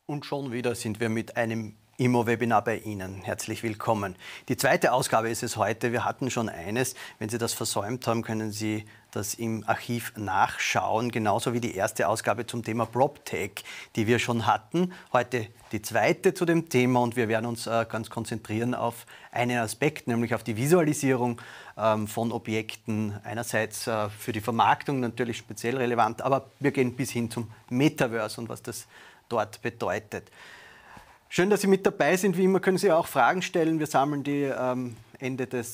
Und schon wieder sind wir mit einem Immo-Webinar bei Ihnen. Herzlich willkommen. Die zweite Ausgabe ist es heute. Wir hatten schon eines. Wenn Sie das versäumt haben, können Sie das im Archiv nachschauen. Genauso wie die erste Ausgabe zum Thema PropTech, die wir schon hatten. Heute die zweite zu dem Thema und wir werden uns ganz konzentrieren auf einen Aspekt, nämlich auf die Visualisierung von Objekten. Einerseits für die Vermarktung natürlich speziell relevant, aber wir gehen bis hin zum Metaverse und was das dort bedeutet. Schön, dass Sie mit dabei sind. Wie immer können Sie auch Fragen stellen. Wir sammeln die Ende der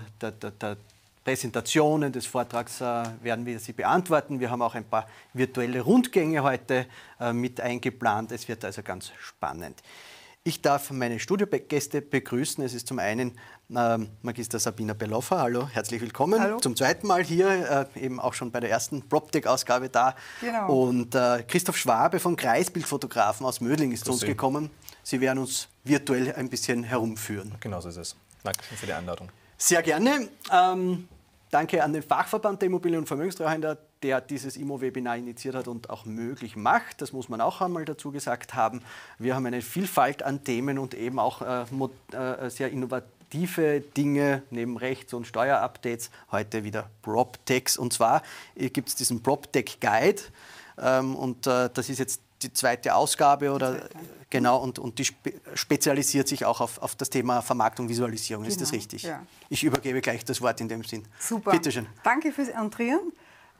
Präsentationen, des Vortrags werden wir sie beantworten. Wir haben auch ein paar virtuelle Rundgänge heute mit eingeplant. Es wird also ganz spannend. Ich darf meine Studiogäste begrüßen. Es ist zum einen Magister Sabina Beloffa. Hallo, herzlich willkommen. Hallo. Zum zweiten Mal hier, eben auch schon bei der ersten PropTech-Ausgabe da. Genau. Und Christoph Schwabe von Kreisbildfotografen aus Mödling ist zu uns gekommen. Sie werden uns virtuell ein bisschen herumführen. Genau so ist es. Dankeschön für die Einladung. Sehr gerne. Danke an den Fachverband der Immobilien- und Vermögenstreuhänder, der dieses Immo-Webinar initiiert hat und auch möglich macht. Das muss man auch einmal dazu gesagt haben. Wir haben eine Vielfalt an Themen und eben auch sehr innovative Dinge neben Rechts- und Steuerupdates. Heute wieder PropTechs. Und zwar gibt es diesen PropTech-Guide. Und das ist jetzt die zweite Ausgabe oder genau und die spezialisiert sich auch auf das Thema Vermarktung, Visualisierung. Ist das richtig? Ja. Ich übergebe gleich das Wort in dem Sinn. Super. Bitte schön. Danke fürs Antrieren.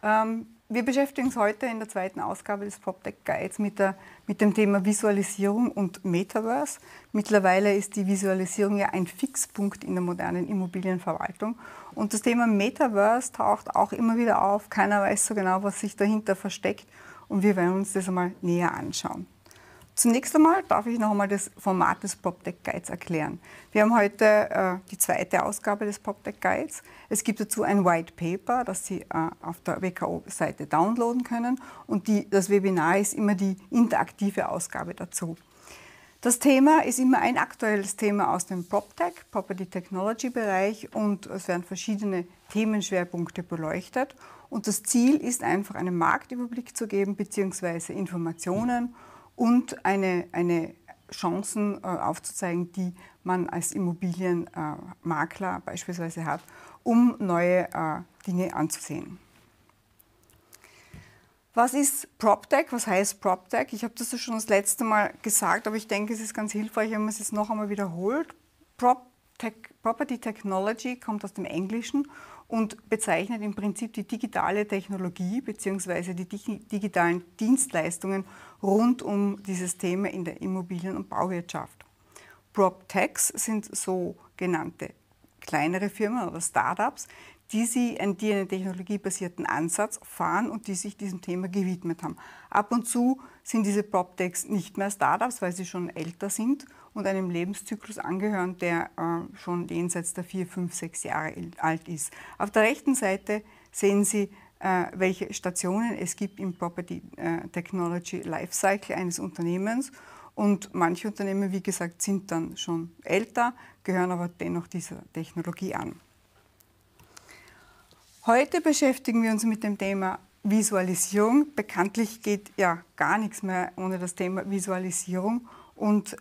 Wir beschäftigen uns heute in der zweiten Ausgabe des PropTech Guides mit dem Thema Visualisierung und Metaverse. Mittlerweile ist die Visualisierung ja ein Fixpunkt in der modernen Immobilienverwaltung. Und das Thema Metaverse taucht auch immer wieder auf. Keiner weiß so genau, was sich dahinter versteckt. Und wir werden uns das einmal näher anschauen. Zunächst einmal darf ich noch einmal das Format des PropTech Guides erklären. Wir haben heute die zweite Ausgabe des PropTech Guides. Es gibt dazu ein White Paper, das Sie auf der WKO-Seite downloaden können. Und das Webinar ist immer die interaktive Ausgabe dazu. Das Thema ist immer ein aktuelles Thema aus dem PropTech, Property Technology Bereich, und es werden verschiedene Themenschwerpunkte beleuchtet. Und das Ziel ist einfach, einen Marktüberblick zu geben, beziehungsweise Informationen und eine Chancen aufzuzeigen, die man als Immobilienmakler beispielsweise hat, um neue Dinge anzusehen. Was ist PropTech? Was heißt PropTech? Ich habe das ja schon das letzte Mal gesagt, aber ich denke, es ist ganz hilfreich, wenn man es jetzt noch einmal wiederholt. Property Technology kommt aus dem Englischen und bezeichnet im Prinzip die digitale Technologie bzw. die digitalen Dienstleistungen rund um dieses Thema in der Immobilien- und Bauwirtschaft. PropTechs sind sogenannte kleinere Firmen oder Startups, die einen technologiebasierten Ansatz fahren und die sich diesem Thema gewidmet haben. Ab und zu sind diese PropTechs nicht mehr Startups, weil sie schon älter sind und einem Lebenszyklus angehören, der schon jenseits der 4, 5, 6 Jahre alt ist. Auf der rechten Seite sehen Sie, welche Stationen es gibt im Property Technology Lifecycle eines Unternehmens. Und manche Unternehmen, wie gesagt, sind dann schon älter, gehören aber dennoch dieser Technologie an. Heute beschäftigen wir uns mit dem Thema Visualisierung. Bekanntlich geht ja gar nichts mehr ohne das Thema Visualisierung. Und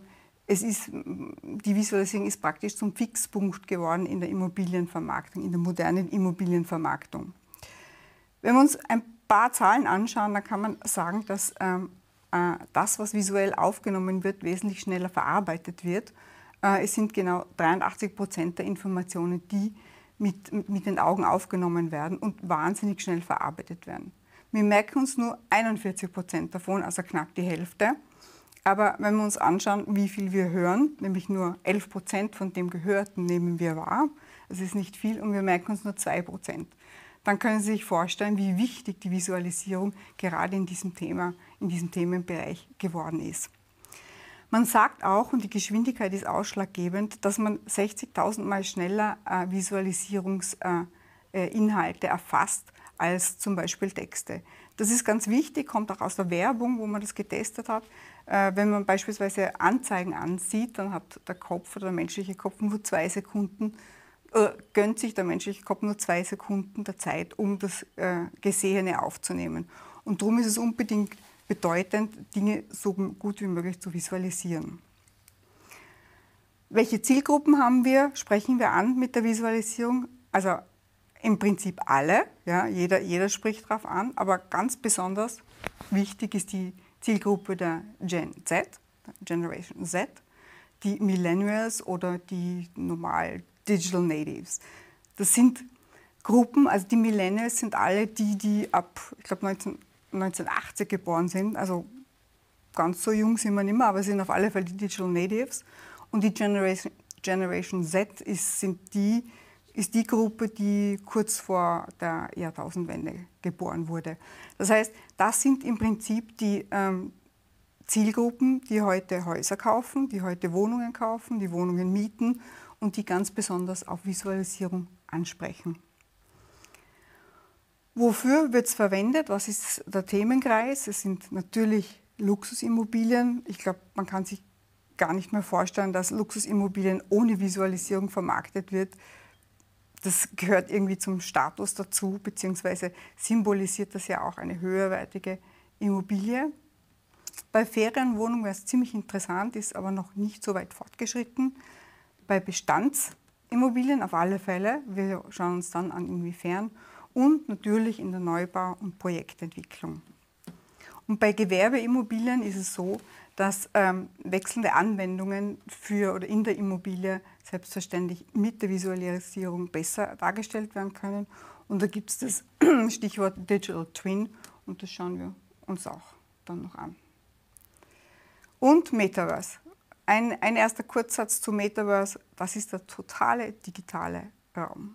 die Visualisierung ist praktisch zum Fixpunkt geworden in der Immobilienvermarktung, in der modernen Immobilienvermarktung. Wenn wir uns ein paar Zahlen anschauen, dann kann man sagen, dass das, was visuell aufgenommen wird, wesentlich schneller verarbeitet wird. Es sind genau 83% der Informationen, die mit den Augen aufgenommen werden und wahnsinnig schnell verarbeitet werden. Wir merken uns nur 41% davon, also knapp die Hälfte. Aber wenn wir uns anschauen, wie viel wir hören, nämlich nur 11% von dem Gehörten nehmen wir wahr, das ist nicht viel, und wir merken uns nur 2%. Dann können Sie sich vorstellen, wie wichtig die Visualisierung gerade in diesem Themenbereich geworden ist. Man sagt auch, und die Geschwindigkeit ist ausschlaggebend, dass man 60.000 Mal schneller Visualisierungsinhalte erfasst als zum Beispiel Texte. Das ist ganz wichtig, kommt auch aus der Werbung, wo man das getestet hat. Wenn man beispielsweise Anzeigen ansieht, dann hat der Kopf oder der menschliche Kopf nur 2 Sekunden, gönnt sich der menschliche Kopf nur 2 Sekunden der Zeit, um das Gesehene aufzunehmen. Und darum ist es unbedingt bedeutend, Dinge so gut wie möglich zu visualisieren. Welche Zielgruppen haben wir, sprechen wir an mit der Visualisierung? Also im Prinzip alle, ja, jeder spricht darauf an, aber ganz besonders wichtig ist die Zielgruppe der Gen Z, Generation Z, die Millennials oder die normal Digital Natives. Das sind Gruppen, also die Millennials sind alle die ab, ich glaube 1980 geboren sind, also ganz so jung sind wir nicht mehr, aber sind auf alle Fälle die Digital Natives. Und die Generation Z ist die Gruppe, die kurz vor der Jahrtausendwende geboren wurde. Das heißt, das sind im Prinzip die Zielgruppen, die heute Häuser kaufen, die heute Wohnungen kaufen, die Wohnungen mieten und die ganz besonders auf Visualisierung ansprechen. Wofür wird es verwendet? Was ist der Themenkreis? Es sind natürlich Luxusimmobilien. Ich glaube, man kann sich gar nicht mehr vorstellen, dass Luxusimmobilien ohne Visualisierung vermarktet wird. Das gehört irgendwie zum Status dazu, beziehungsweise symbolisiert das ja auch eine höherwertige Immobilie. Bei Ferienwohnungen wäre es ziemlich interessant, ist aber noch nicht so weit fortgeschritten. Bei Bestandsimmobilien auf alle Fälle, wir schauen uns dann an, inwiefern. Und natürlich in der Neubau- und Projektentwicklung. Und bei Gewerbeimmobilien ist es so, dass wechselnde Anwendungen für oder in der Immobilie selbstverständlich mit der Visualisierung besser dargestellt werden können. Und da gibt es das Stichwort Digital Twin und das schauen wir uns auch dann noch an. Und Metaverse. Ein erster Kurzsatz zu Metaverse, das ist der totale digitale Raum.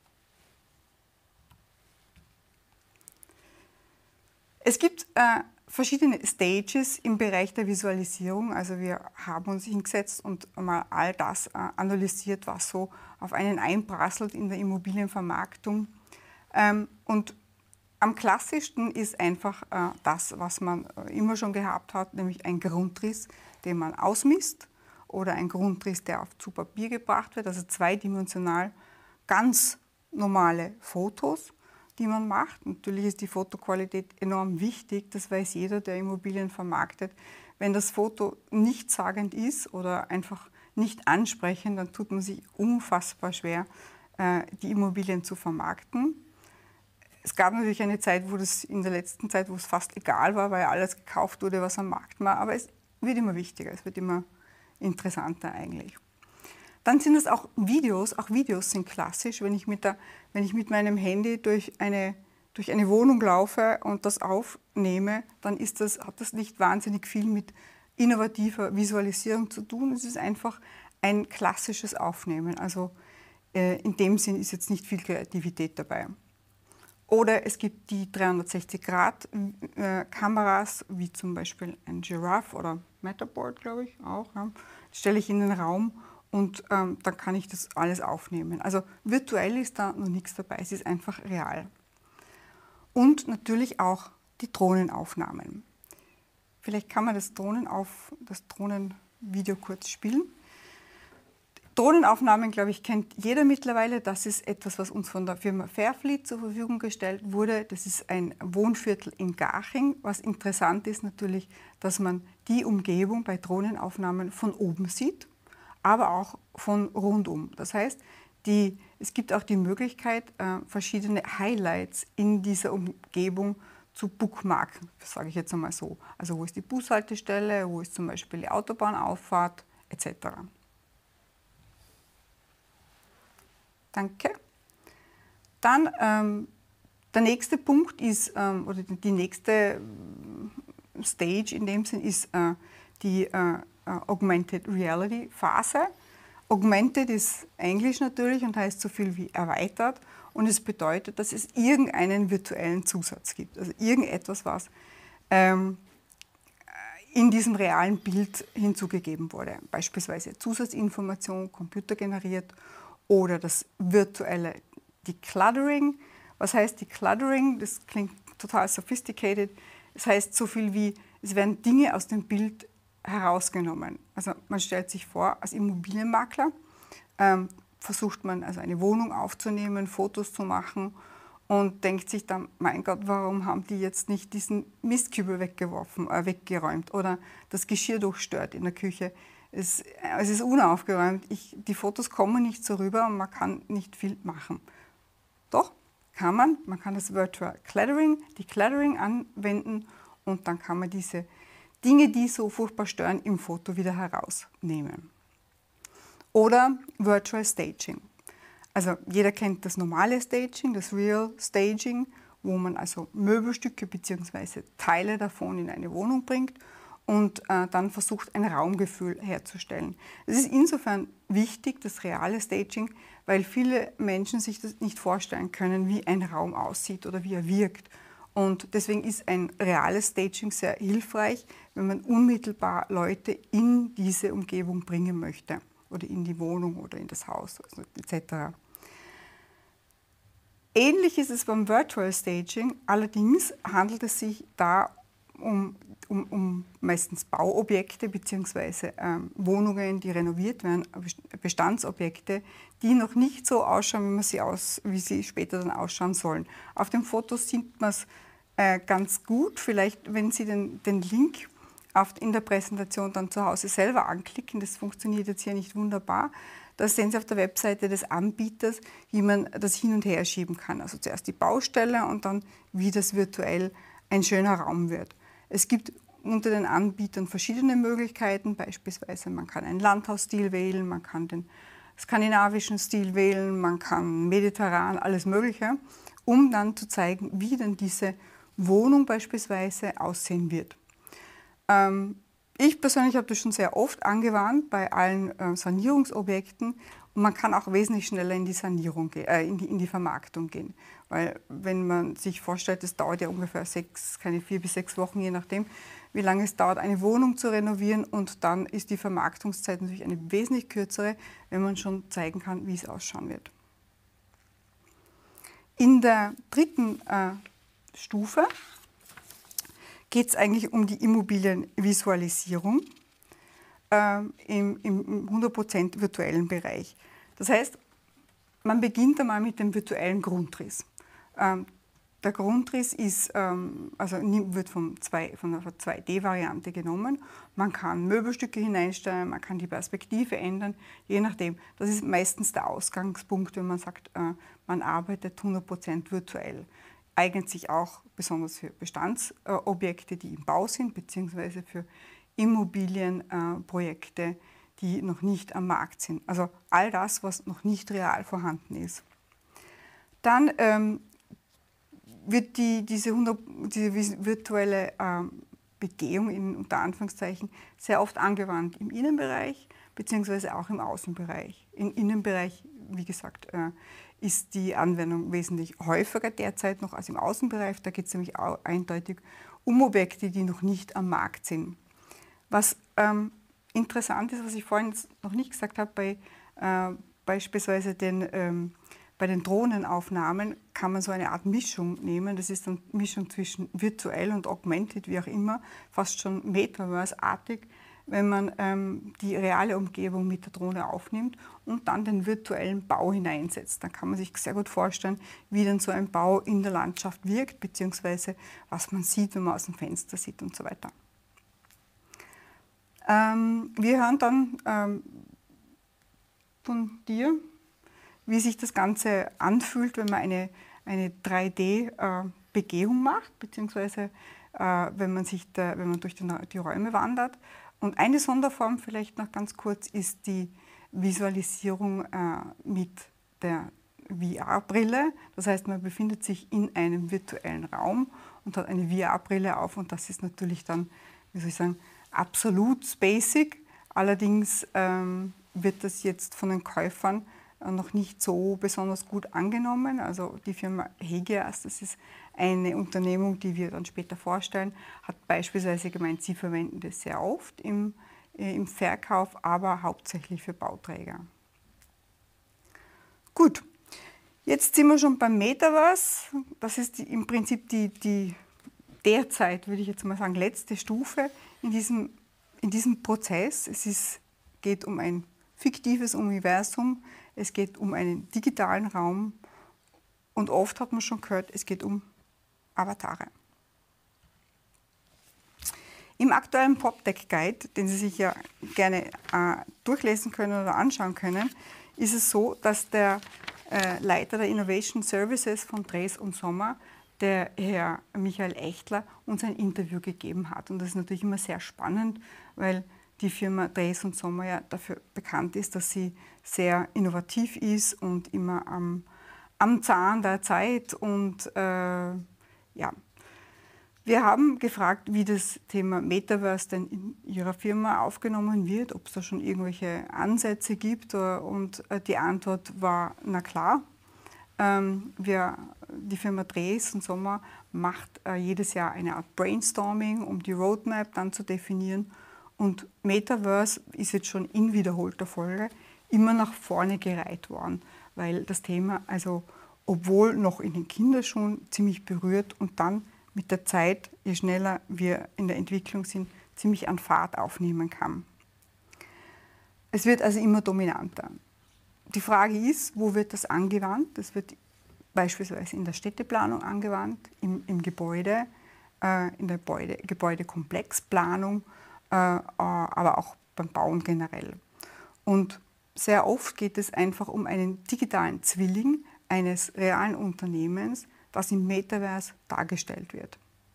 Es gibt verschiedene Stages im Bereich der Visualisierung. Also wir haben uns hingesetzt und mal all das analysiert, was so auf einen einprasselt in der Immobilienvermarktung. Und am klassischsten ist einfach das, was man immer schon gehabt hat, nämlich ein Grundriss, den man ausmisst oder ein Grundriss, der zu Papier gebracht wird, also zweidimensional ganz normale Fotos, die man macht. Natürlich ist die Fotoqualität enorm wichtig, das weiß jeder, der Immobilien vermarktet. Wenn das Foto nichtssagend ist oder einfach nicht ansprechend, dann tut man sich unfassbar schwer, die Immobilien zu vermarkten. Es gab natürlich eine Zeit, in der letzten Zeit, wo es fast egal war, weil alles gekauft wurde, was am Markt war, aber es wird immer wichtiger, es wird immer interessanter eigentlich. Dann sind es auch Videos sind klassisch. Wenn ich mit meinem Handy durch eine Wohnung laufe und das aufnehme, dann hat das nicht wahnsinnig viel mit innovativer Visualisierung zu tun. Es ist einfach ein klassisches Aufnehmen. Also in dem Sinn ist jetzt nicht viel Kreativität dabei. Oder es gibt die 360-Grad-Kameras, wie zum Beispiel ein Giraffe oder Matterboard, glaube ich, auch. Ja. Das stelle ich in den Raum. Und dann kann ich das alles aufnehmen. Also virtuell ist da noch nichts dabei, es ist einfach real. Und natürlich auch die Drohnenaufnahmen. Vielleicht kann man das Drohnenvideo kurz spielen. Drohnenaufnahmen, glaube ich, kennt jeder mittlerweile. Das ist etwas, was uns von der Firma Fairfleet zur Verfügung gestellt wurde. Das ist ein Wohnviertel in Garching. Was interessant ist natürlich, dass man die Umgebung bei Drohnenaufnahmen von oben sieht, aber auch von rundum. Das heißt, es gibt auch die Möglichkeit, verschiedene Highlights in dieser Umgebung zu bookmarken, sage ich jetzt einmal so. Also wo ist die Bushaltestelle, wo ist zum Beispiel die Autobahnauffahrt, etc. Danke. Dann der nächste Punkt ist, oder die nächste Stage in dem Sinn ist die Augmented Reality Phase. Augmented ist Englisch natürlich und heißt so viel wie erweitert und es bedeutet, dass es irgendeinen virtuellen Zusatz gibt. Also irgendetwas, was in diesem realen Bild hinzugegeben wurde. Beispielsweise Zusatzinformation, computergeneriert oder das virtuelle Decluttering. Was heißt Decluttering? Das klingt total sophisticated. Das heißt so viel wie, es werden Dinge aus dem Bild herausgenommen. Also man stellt sich vor, als Immobilienmakler versucht man also eine Wohnung aufzunehmen, Fotos zu machen und denkt sich dann, mein Gott, warum haben die jetzt nicht diesen Mistkübel weggeräumt oder das Geschirr durchstört in der Küche. Es ist unaufgeräumt, die Fotos kommen nicht so rüber und man kann nicht viel machen. Doch, kann man kann das Virtual Decluttering anwenden und dann kann man diese Dinge, die so furchtbar stören, im Foto wieder herausnehmen. Oder Virtual Staging. Also jeder kennt das normale Staging, das Real Staging, wo man also Möbelstücke bzw. Teile davon in eine Wohnung bringt und dann versucht, ein Raumgefühl herzustellen. Es ist insofern wichtig, das reale Staging, weil viele Menschen sich das nicht vorstellen können, wie ein Raum aussieht oder wie er wirkt. Und deswegen ist ein reales Staging sehr hilfreich, wenn man unmittelbar Leute in diese Umgebung bringen möchte oder in die Wohnung oder in das Haus etc. Ähnlich ist es beim Virtual Staging, allerdings handelt es sich da um meistens Bauobjekte bzw. Wohnungen, die renoviert werden, Bestandsobjekte, die noch nicht so ausschauen, wie sie später dann ausschauen sollen. Auf dem Foto sieht man es ganz gut, vielleicht wenn Sie den Link in der Präsentation dann zu Hause selber anklicken, das funktioniert jetzt hier nicht wunderbar. Da sehen Sie auf der Webseite des Anbieters, wie man das hin und her schieben kann. Also zuerst die Baustelle und dann, wie das virtuell ein schöner Raum wird. Es gibt unter den Anbietern verschiedene Möglichkeiten, beispielsweise man kann einen Landhausstil wählen, man kann den skandinavischen Stil wählen, man kann mediterran, alles Mögliche, um dann zu zeigen, wie denn diese Wohnung beispielsweise aussehen wird. Ich persönlich habe das schon sehr oft angewandt bei allen Sanierungsobjekten und man kann auch wesentlich schneller in die Sanierung in die Vermarktung gehen. Weil wenn man sich vorstellt, das dauert ja ungefähr 4 bis 6 Wochen, je nachdem, wie lange es dauert, eine Wohnung zu renovieren und dann ist die Vermarktungszeit natürlich eine wesentlich kürzere, wenn man schon zeigen kann, wie es ausschauen wird. In der dritten Stufe geht es eigentlich um die Immobilienvisualisierung im 100% virtuellen Bereich. Das heißt, man beginnt einmal mit dem virtuellen Grundriss. Der Grundriss ist, wird von der 2D-Variante genommen. Man kann Möbelstücke hineinstellen, man kann die Perspektive ändern, je nachdem. Das ist meistens der Ausgangspunkt, wenn man sagt, man arbeitet 100% virtuell. Eignet sich auch besonders für Bestandsobjekte, die im Bau sind, beziehungsweise für Immobilienprojekte, die noch nicht am Markt sind. Also all das, was noch nicht real vorhanden ist. Dann wird diese virtuelle Begehung unter Anführungszeichen sehr oft angewandt im Innenbereich beziehungsweise auch im Außenbereich. Im Innenbereich, wie gesagt, ist die Anwendung wesentlich häufiger derzeit noch als im Außenbereich. Da geht es nämlich auch eindeutig um Objekte, die noch nicht am Markt sind. Was interessant ist, was ich vorhin noch nicht gesagt habe, beispielsweise bei den Drohnenaufnahmen kann man so eine Art Mischung nehmen. Das ist eine Mischung zwischen virtuell und augmented, wie auch immer, fast schon Metaverse-artig, wenn man die reale Umgebung mit der Drohne aufnimmt und dann den virtuellen Bau hineinsetzt. Dann kann man sich sehr gut vorstellen, wie denn so ein Bau in der Landschaft wirkt, beziehungsweise was man sieht, wenn man aus dem Fenster sieht und so weiter. Wir hören dann von dir, wie sich das Ganze anfühlt, wenn man eine 3D-Begehung macht, beziehungsweise wenn man durch die Räume wandert. Und eine Sonderform vielleicht noch ganz kurz ist die Visualisierung mit der VR-Brille. Das heißt, man befindet sich in einem virtuellen Raum und hat eine VR-Brille auf und das ist natürlich dann, wie soll ich sagen, absolut basic. Allerdings wird das jetzt von den Käufern noch nicht so besonders gut angenommen. Also die Firma Hegias, das ist eine Unternehmung, die wir dann später vorstellen, hat beispielsweise gemeint, sie verwenden das sehr oft im Verkauf, aber hauptsächlich für Bauträger. Gut, jetzt sind wir schon beim Metaverse. Das ist im Prinzip die derzeit, würde ich jetzt mal sagen, letzte Stufe in diesem Prozess. Geht um ein fiktives Universum, es geht um einen digitalen Raum Und oft hat man schon gehört, es geht um Avatare. Im aktuellen PropTech-Guide, den Sie sich ja gerne durchlesen können oder anschauen können, ist es so, dass der Leiter der Innovation Services von Dres und Sommer, der Herr Michael Echtler, uns ein Interview gegeben hat. Und das ist natürlich immer sehr spannend, weil die Firma Dres und Sommer ja dafür bekannt ist, dass sie sehr innovativ ist und immer am Zahn der Zeit. Und ja, wir haben gefragt, wie das Thema Metaverse denn in Ihrer Firma aufgenommen wird, ob es da schon irgendwelche Ansätze gibt. Und die Antwort war, na klar. Die Firma Dres und Sommer macht jedes Jahr eine Art Brainstorming, um die Roadmap dann zu definieren. Und Metaverse ist jetzt schon in wiederholter Folge immer nach vorne gereiht worden, weil das Thema, also obwohl noch in den Kinderschuhen, ziemlich berührt und dann mit der Zeit, je schneller wir in der Entwicklung sind, ziemlich an Fahrt aufnehmen kann. Es wird also immer dominanter. Die Frage ist, wo wird das angewandt? Das wird beispielsweise in der Städteplanung angewandt, im Gebäude, in der Gebäudekomplexplanung, aber auch beim Bauen generell. Und sehr oft geht es einfach um einen digitalen Zwilling eines realen Unternehmens, das im Metaverse dargestellt wird.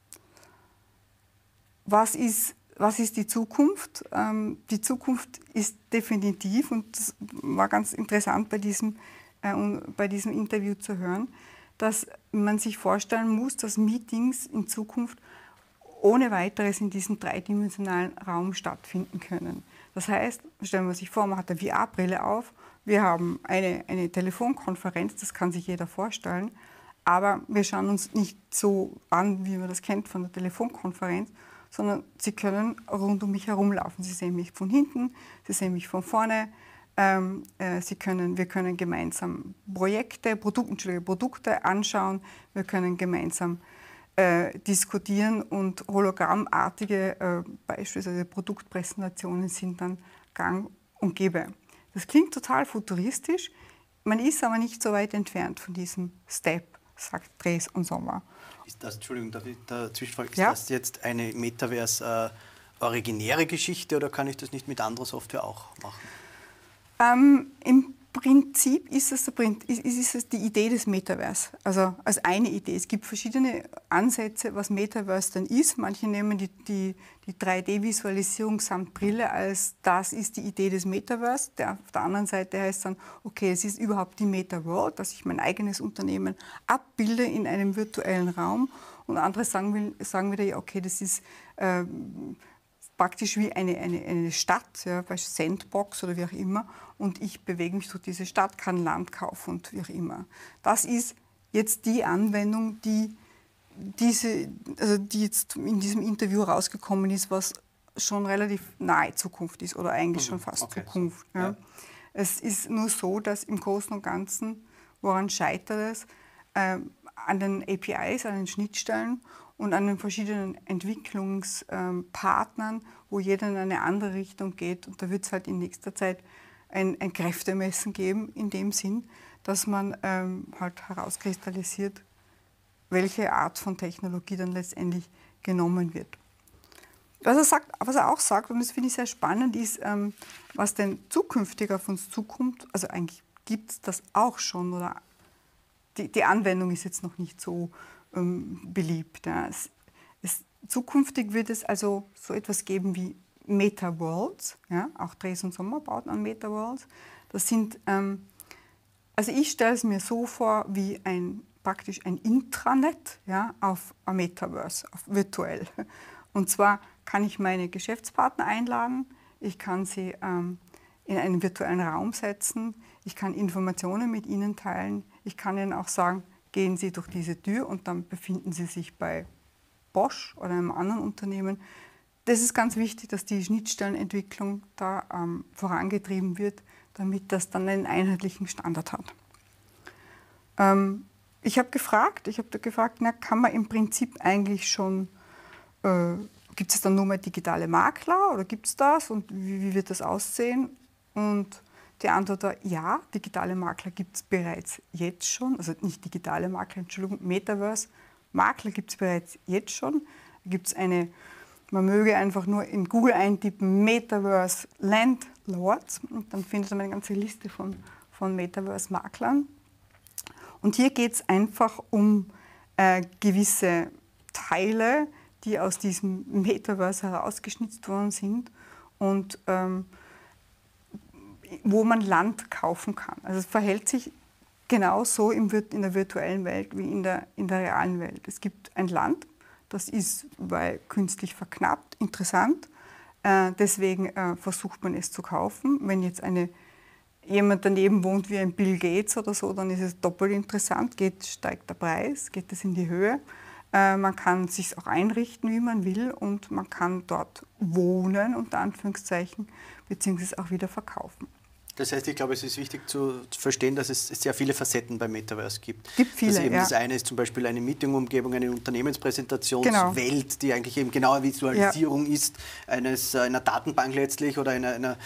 Was ist die Zukunft? Die Zukunft ist definitiv, und das war ganz interessant bei diesem Interview zu hören, dass man sich vorstellen muss, dass Meetings in Zukunft ohne weiteres in diesem dreidimensionalen Raum stattfinden können. Das heißt, stellen wir sich vor, man hat eine VR-Brille auf, wir haben eine Telefonkonferenz, das kann sich jeder vorstellen, aber wir schauen uns nicht so an, wie man das kennt von der Telefonkonferenz, sondern Sie können rund um mich herumlaufen. Sie sehen mich von hinten, Sie sehen mich von vorne. Wir können gemeinsam Produkte anschauen, wir können gemeinsam diskutieren und hologrammartige beispielsweise Produktpräsentationen sind dann gang und gäbe. Das klingt total futuristisch, man ist aber nicht so weit entfernt von diesem Step, sagt Dres und Sommer. Ist das, Entschuldigung, darf ich dazwischen fragen, ist Ja? das jetzt eine Metaverse-originäre Geschichte oder kann ich das nicht mit anderer Software auch machen? Im Prinzip ist es die Idee des Metaverse, also als eine Idee. Es gibt verschiedene Ansätze, was Metaverse dann ist. Manche nehmen die 3D-Visualisierung samt Brille als das ist die Idee des Metaverse. Auf der anderen Seite heißt dann, okay, es ist überhaupt die Meta-World, dass ich mein eigenes Unternehmen abbilde in einem virtuellen Raum. Und andere sagen wieder, ja, okay, das ist praktisch wie eine Stadt, ja, bei Sandbox oder wie auch immer, und ich bewege mich durch diese Stadt, kann Land kaufen und wie auch immer. Das ist jetzt die Anwendung, die jetzt in diesem Interview rausgekommen ist, was schon relativ nahe Zukunft ist oder eigentlich schon fast Zukunft. Ja. Ja. Es ist nur so, dass im Großen und Ganzen, woran scheitert es, an den APIs, an den Schnittstellen und an den verschiedenen Entwicklungspartnern, wo jeder in eine andere Richtung geht. Und da wird es halt in nächster Zeit ein Kräftemessen geben, in dem Sinn, dass man halt herauskristallisiert, welche Art von Technologie dann letztendlich genommen wird. Was er auch sagt, und das finde ich sehr spannend, ist, was denn zukünftig auf uns zukommt. Also eigentlich gibt es das auch schon, oder die Anwendung ist jetzt noch nicht so beliebt. Ja. Zukünftig wird es also so etwas geben wie Meta-Worlds. Ja. Auch Dres und Sommer baut an Meta-Worlds. Das sind, also ich stelle es mir so vor wie praktisch ein Intranet, ja, auf ein Metaverse, auf virtuell. Und zwar kann ich meine Geschäftspartner einladen, ich kann sie in einen virtuellen Raum setzen, ich kann Informationen mit ihnen teilen, ich kann ihnen auch sagen, gehen Sie durch diese Tür und dann befinden Sie sich bei Bosch oder einem anderen Unternehmen. Das ist ganz wichtig, dass die Schnittstellenentwicklung da vorangetrieben wird, damit das dann einen einheitlichen Standard hat. Ich habe gefragt, na, kann man im Prinzip eigentlich schon, gibt es dann nur mehr digitale Makler oder gibt es das und wie wird das aussehen? Und Die Antwort war ja, digitale Makler gibt es bereits jetzt schon, also nicht digitale Makler, Entschuldigung, Metaverse-Makler gibt es bereits jetzt schon. Da gibt es man möge einfach nur in Google eintippen, Metaverse Landlords, und dann findet man eine ganze Liste von Metaverse-Maklern. Und hier geht es einfach um gewisse Teile, die aus diesem Metaverse herausgeschnitzt worden sind und wo man Land kaufen kann. Also es verhält sich genauso in der virtuellen Welt wie in der realen Welt. Es gibt ein Land, das ist künstlich verknappt, interessant. Deswegen versucht man es zu kaufen. Wenn jetzt jemand daneben wohnt wie ein Bill Gates oder so, dann ist es doppelt interessant, steigt der Preis, geht es in die Höhe. Man kann es sich auch einrichten, wie man will, und man kann dort wohnen, unter Anführungszeichen, beziehungsweise auch wieder verkaufen. Das heißt, ich glaube, es ist wichtig zu verstehen, dass es sehr viele Facetten beim Metaverse gibt. Es gibt viele, Das eine ist zum Beispiel eine Meetingumgebung, eine Unternehmenspräsentationswelt, die eigentlich eben genau eine Visualisierung ist einer Datenbank letztlich oder einer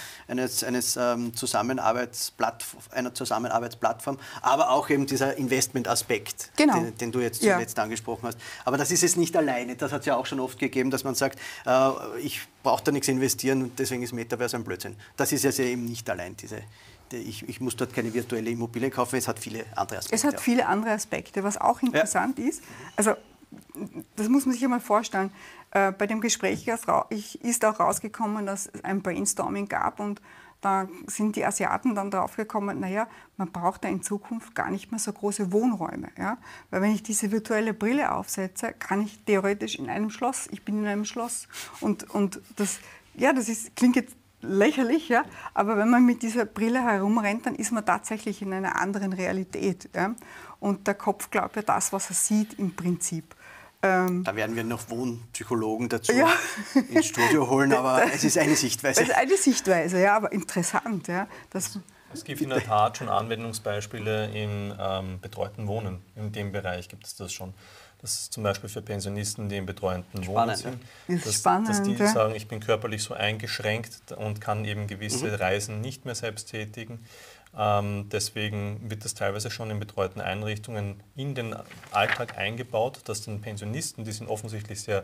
Zusammenarbeitsplattform, aber auch eben dieser Investmentaspekt, den du jetzt zuletzt angesprochen hast. Aber das ist es nicht alleine. Das hat es ja auch schon oft gegeben, dass man sagt, ich brauche da nichts investieren und deswegen ist Metaverse ein Blödsinn. Das ist ja eben nicht allein ich muss dort keine virtuelle Immobilie kaufen, es hat viele andere Aspekte. Es hat viele andere Aspekte. Was auch interessant ist, also das muss man sich einmal vorstellen, bei dem Gespräch ist auch rausgekommen, dass es ein Brainstorming gab und da sind die Asiaten dann drauf gekommen, naja, man braucht da in Zukunft gar nicht mehr so große Wohnräume. Ja? Weil wenn ich diese virtuelle Brille aufsetze, kann ich theoretisch ich bin in einem Schloss. Und das klingt jetzt lächerlich, ja? Aber wenn man mit dieser Brille herumrennt, dann ist man tatsächlich in einer anderen Realität. Ja? Und der Kopf glaubt ja das, was er sieht im Prinzip. Da werden wir noch Wohnpsychologen dazu ins Studio holen, aber es ist eine Sichtweise. Es ist eine Sichtweise, ja, aber interessant. Ja, es gibt in der Tat schon Anwendungsbeispiele im betreuten Wohnen. In dem Bereich gibt es das schon. Das ist zum Beispiel für Pensionisten, die im betreuten Wohnen sind. Dass die sagen, ich bin körperlich so eingeschränkt und kann eben gewisse Reisen nicht mehr selbst tätigen. Deswegen wird das teilweise schon in betreuten Einrichtungen in den Alltag eingebaut, dass den Pensionisten, die sind offensichtlich sehr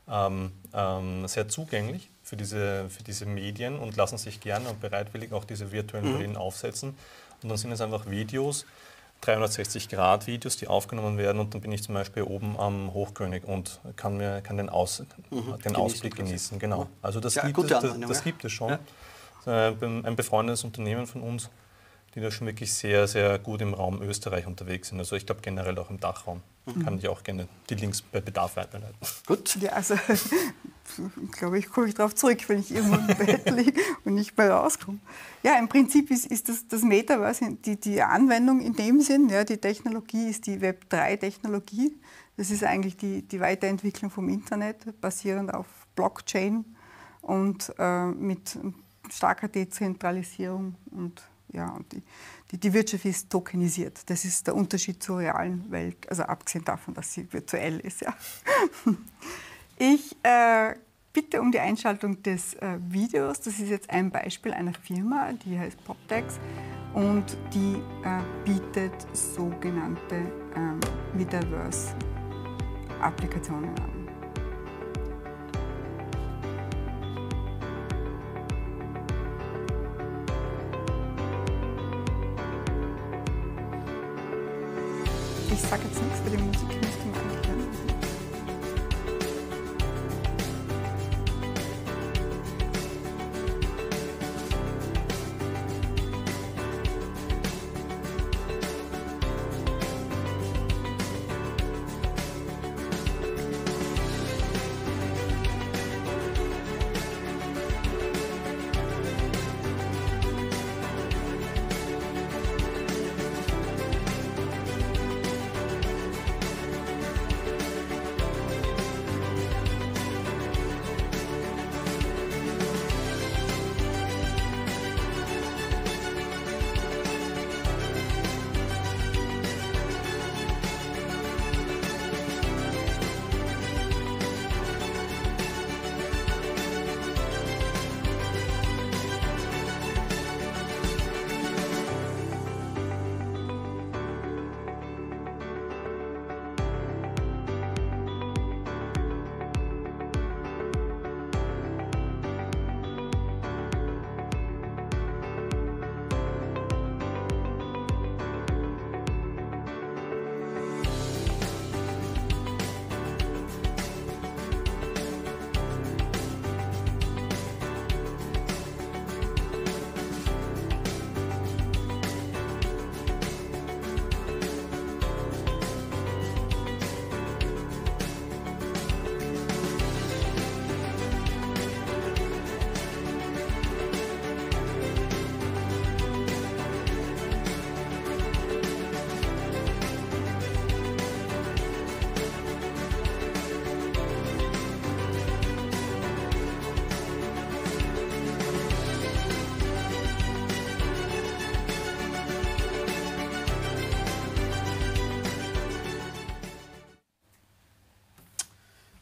zugänglich für diese Medien und lassen sich gerne und bereitwillig auch diese virtuellen Brillen aufsetzen. Und dann sind es einfach Videos, 360-Grad-Videos, die aufgenommen werden, und dann bin ich zum Beispiel oben am Hochkönig und kann den Ausblick genießen. Genau. Also das gibt es schon. Ja. Ein befreundetes Unternehmen von uns, die da schon wirklich sehr, sehr gut im Raum Österreich unterwegs sind. Also ich glaube generell auch im Dachraum. Kann ich auch gerne die Links bei Bedarf weiterleiten. Gut. Ja, also ich glaube, ich komme darauf zurück, wenn ich irgendwo im Bett liege und nicht mehr rauskomme. Ja, im Prinzip ist das Metaverse die Anwendung in dem Sinn, ja, die Technologie ist die Web3-Technologie. Das ist eigentlich die Weiterentwicklung vom Internet, basierend auf Blockchain und mit starker Dezentralisierung und die Wirtschaft ist tokenisiert. Das ist der Unterschied zur realen Welt, also abgesehen davon, dass sie virtuell ist. Ja. Ich bitte um die Einschaltung des Videos. Das ist jetzt ein Beispiel einer Firma, die heißt PropTex und die bietet sogenannte Metaverse-Applikationen an. Ich sage jetzt nichts, für die Musik müsste man eigentlich hören.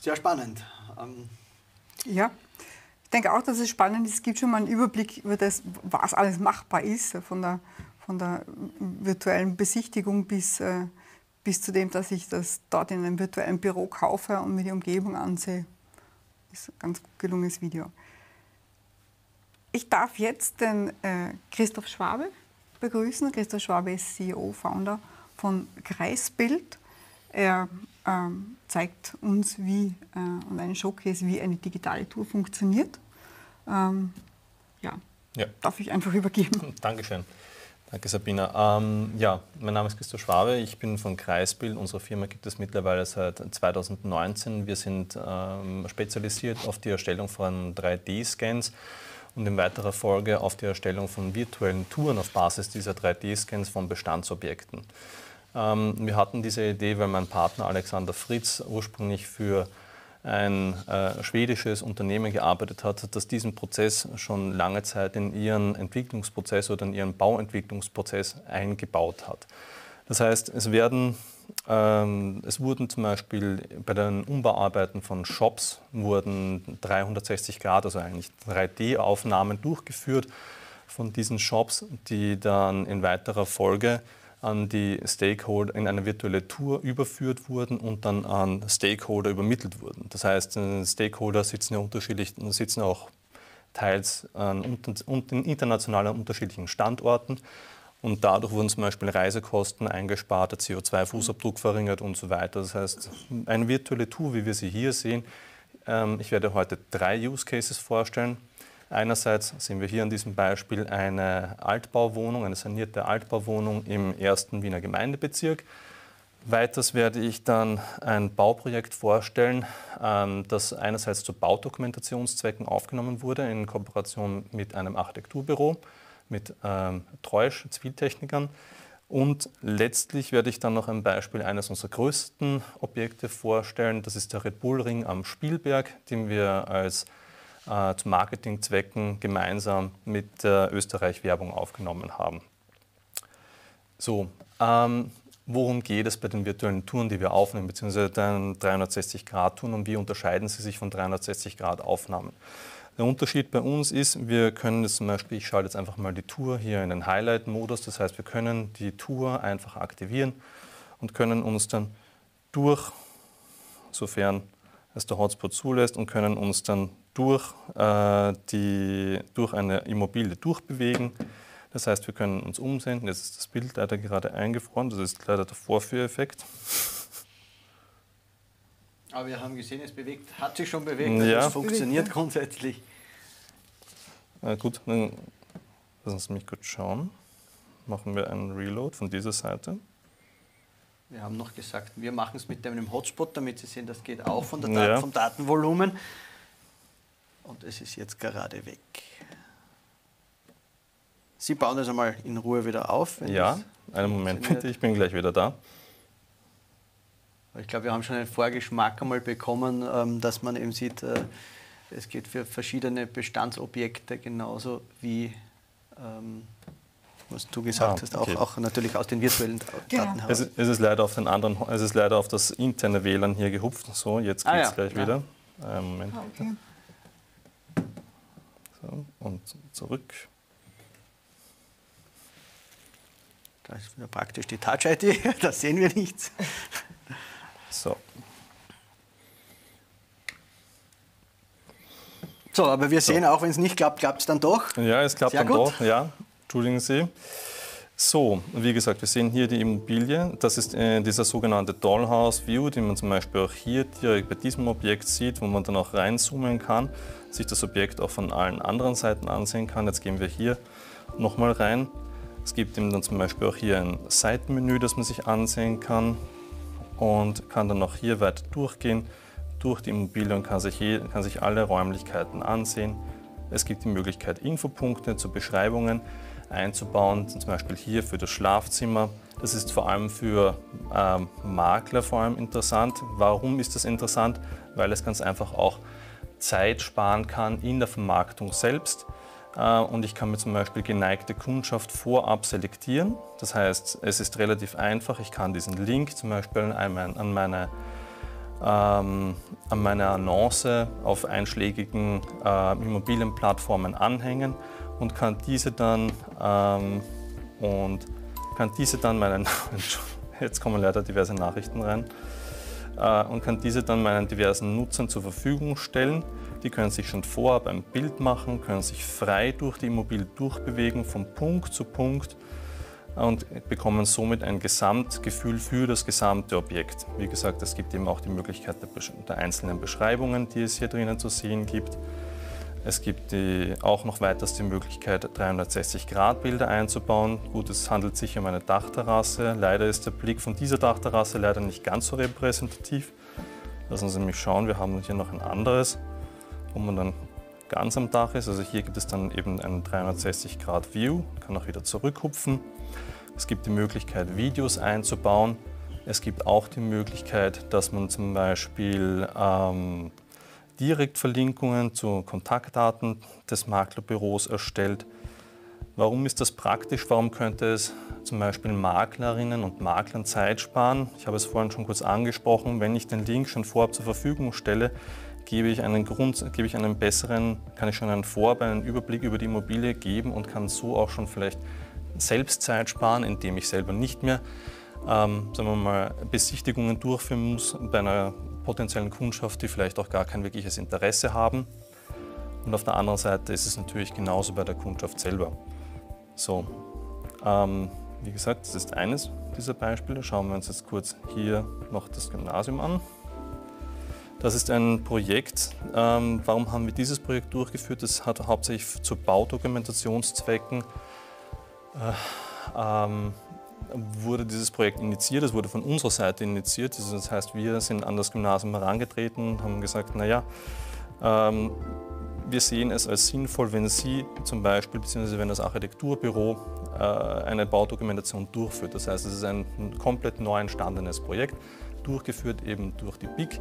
Sehr spannend. Ja, ich denke auch, dass es spannend ist. Es gibt schon mal einen Überblick über das, was alles machbar ist, von der virtuellen Besichtigung bis zu dem, dass ich das dort in einem virtuellen Büro kaufe und mir die Umgebung ansehe. Das ist ein ganz gut gelungenes Video. Ich darf jetzt den Christoph Schwabe begrüßen. Christoph Schwabe ist CEO, Founder von Kreisbild. Er zeigt uns und einen Showcase, wie eine digitale Tour funktioniert. Darf ich einfach übergeben. Dankeschön. Danke, Sabina. Ja, mein Name ist Christoph Schwabe, ich bin von Kreisbild. Unsere Firma gibt es mittlerweile seit 2019. Wir sind spezialisiert auf die Erstellung von 3D-Scans und in weiterer Folge auf die Erstellung von virtuellen Touren auf Basis dieser 3D-Scans von Bestandsobjekten. Wir hatten diese Idee, weil mein Partner Alexander Fritz ursprünglich für ein schwedisches Unternehmen gearbeitet hat, das diesen Prozess schon lange Zeit in ihren Entwicklungsprozess oder in ihren Bauentwicklungsprozess eingebaut hat. Das heißt, es wurden zum Beispiel bei den Umbauarbeiten von Shops 360 Grad, also eigentlich 3D-Aufnahmen durchgeführt von diesen Shops, die dann in weiterer Folge an die Stakeholder in eine virtuelle Tour überführt wurden und dann an Stakeholder übermittelt wurden. Das heißt, Stakeholder sitzen auch teils international an unterschiedlichen Standorten und dadurch wurden zum Beispiel Reisekosten eingespart, der CO2-Fußabdruck verringert und so weiter. Das heißt, eine virtuelle Tour, wie wir sie hier sehen, ich werde heute 3 Use Cases vorstellen. Einerseits sehen wir hier an diesem Beispiel eine Altbauwohnung, eine sanierte Altbauwohnung im 1. Wiener Gemeindebezirk. Weiters werde ich dann ein Bauprojekt vorstellen, das einerseits zu Baudokumentationszwecken aufgenommen wurde in Kooperation mit einem Architekturbüro, mit Treusch, Ziviltechnikern. Und letztlich werde ich dann noch ein Beispiel eines unserer größten Objekte vorstellen. Das ist der Red Bull Ring am Spielberg, den wir zu Marketingzwecken gemeinsam mit der Österreich-Werbung aufgenommen haben. So, worum geht es bei den virtuellen Touren, die wir aufnehmen, beziehungsweise den 360-Grad-Touren und wie unterscheiden sie sich von 360-Grad-Aufnahmen? Der Unterschied bei uns ist, wir können jetzt zum Beispiel, ich schalte jetzt einfach mal die Tour hier in den Highlight-Modus, das heißt, wir können die Tour einfach aktivieren und können uns dann sofern es der Hotspot zulässt, und können uns dann durch eine Immobilie durchbewegen. Das heißt, wir können uns umsehen. Jetzt ist das Bild leider gerade eingefroren. Das ist leider der Vorführeffekt. Aber wir haben gesehen, hat sich schon bewegt. Ja. Es funktioniert grundsätzlich. Gut, dann lassen Sie mich kurz schauen. Machen wir einen Reload von dieser Seite. Wir haben noch gesagt, wir machen es mit einem Hotspot, damit Sie sehen, das geht auch vom Datenvolumen. Und es ist jetzt gerade weg. Sie bauen das einmal in Ruhe wieder auf. Ja, einen Moment bitte, ich bin gleich wieder da. Ich glaube, wir haben schon einen Vorgeschmack einmal bekommen, dass man eben sieht, es geht für verschiedene Bestandsobjekte genauso wie, was du gesagt hast, okay. auch natürlich aus den virtuellen Daten heraus. Es ist leider auf das interne WLAN hier gehupft. So, jetzt geht es gleich wieder. Moment. Okay. So, und zurück. Da ist wieder praktisch die Touch-ID, da sehen wir nichts. So. So, aber wir sehen auch, wenn es nicht klappt, klappt es dann doch. Ja, es klappt dann doch, ja. Entschuldigen Sie. So, wie gesagt, wir sehen hier die Immobilie. Das ist dieser sogenannte Dollhouse View, den man zum Beispiel auch hier direkt bei diesem Objekt sieht, wo man dann auch reinzoomen kann, sich das Objekt auch von allen anderen Seiten ansehen kann. Jetzt gehen wir hier nochmal rein. Es gibt eben dann zum Beispiel auch hier ein Seitenmenü, das man sich ansehen kann und kann dann auch hier weiter durchgehen durch die Immobilie und kann sich alle Räumlichkeiten ansehen. Es gibt die Möglichkeit, Infopunkte zu Beschreibungen einzubauen, zum Beispiel hier für das Schlafzimmer. Das ist vor allem für Makler interessant. Warum ist das interessant? Weil es ganz einfach auch Zeit sparen kann in der Vermarktung selbst. Und ich kann mir zum Beispiel geneigte Kundschaft vorab selektieren. Das heißt, es ist relativ einfach. Ich kann diesen Link zum Beispiel an an meine Annonce auf einschlägigen Immobilienplattformen anhängen und kann diese dann meinen jetzt kommen leider diverse Nachrichten rein und kann diese dann meinen diversen Nutzern zur Verfügung stellen. Die können sich schon vorab ein Bild machen, können sich frei durch die Immobilie durchbewegen, von Punkt zu Punkt und bekommen somit ein Gesamtgefühl für das gesamte Objekt. Wie gesagt, es gibt eben auch die Möglichkeit der einzelnen Beschreibungen, die es hier drinnen zu sehen gibt. Es gibt auch noch weiters die Möglichkeit, 360-Grad-Bilder einzubauen. Gut, es handelt sich um eine Dachterrasse. Leider ist der Blick von dieser Dachterrasse leider nicht ganz so repräsentativ. Lassen Sie mich schauen, wir haben hier noch ein anderes, wo man dann ganz am Dach ist. Also hier gibt es dann eben einen 360-Grad-View, kann auch wieder zurückhupfen. Es gibt die Möglichkeit, Videos einzubauen. Es gibt auch die Möglichkeit, dass man zum Beispiel Direktverlinkungen zu Kontaktdaten des Maklerbüros erstellt. Warum ist das praktisch? Warum könnte es zum Beispiel Maklerinnen und Maklern Zeit sparen? Ich habe es vorhin schon kurz angesprochen, wenn ich den Link schon vorab zur Verfügung stelle, kann ich schon einen Vorab, einen Überblick über die Immobilie geben und kann so auch schon vielleicht selbst Zeit sparen, indem ich selber nicht mehr sagen wir mal, Besichtigungen durchführen muss bei einer potenziellen Kundschaft, die vielleicht auch gar kein wirkliches Interesse haben. Und auf der anderen Seite ist es natürlich genauso bei der Kundschaft selber. So, wie gesagt, das ist eines dieser Beispiele. Schauen wir uns jetzt kurz hier noch das Gymnasium an. Das ist ein Projekt. Warum haben wir dieses Projekt durchgeführt? Das hat hauptsächlich zu Baudokumentationszwecken wurde dieses Projekt initiiert, es wurde von unserer Seite initiiert. Das heißt, wir sind an das Gymnasium herangetreten und haben gesagt, naja, wir sehen es als sinnvoll, wenn Sie zum Beispiel, beziehungsweise wenn das Architekturbüro eine Baudokumentation durchführt. Das heißt, es ist ein komplett neu entstandenes Projekt, durchgeführt eben durch die BIC.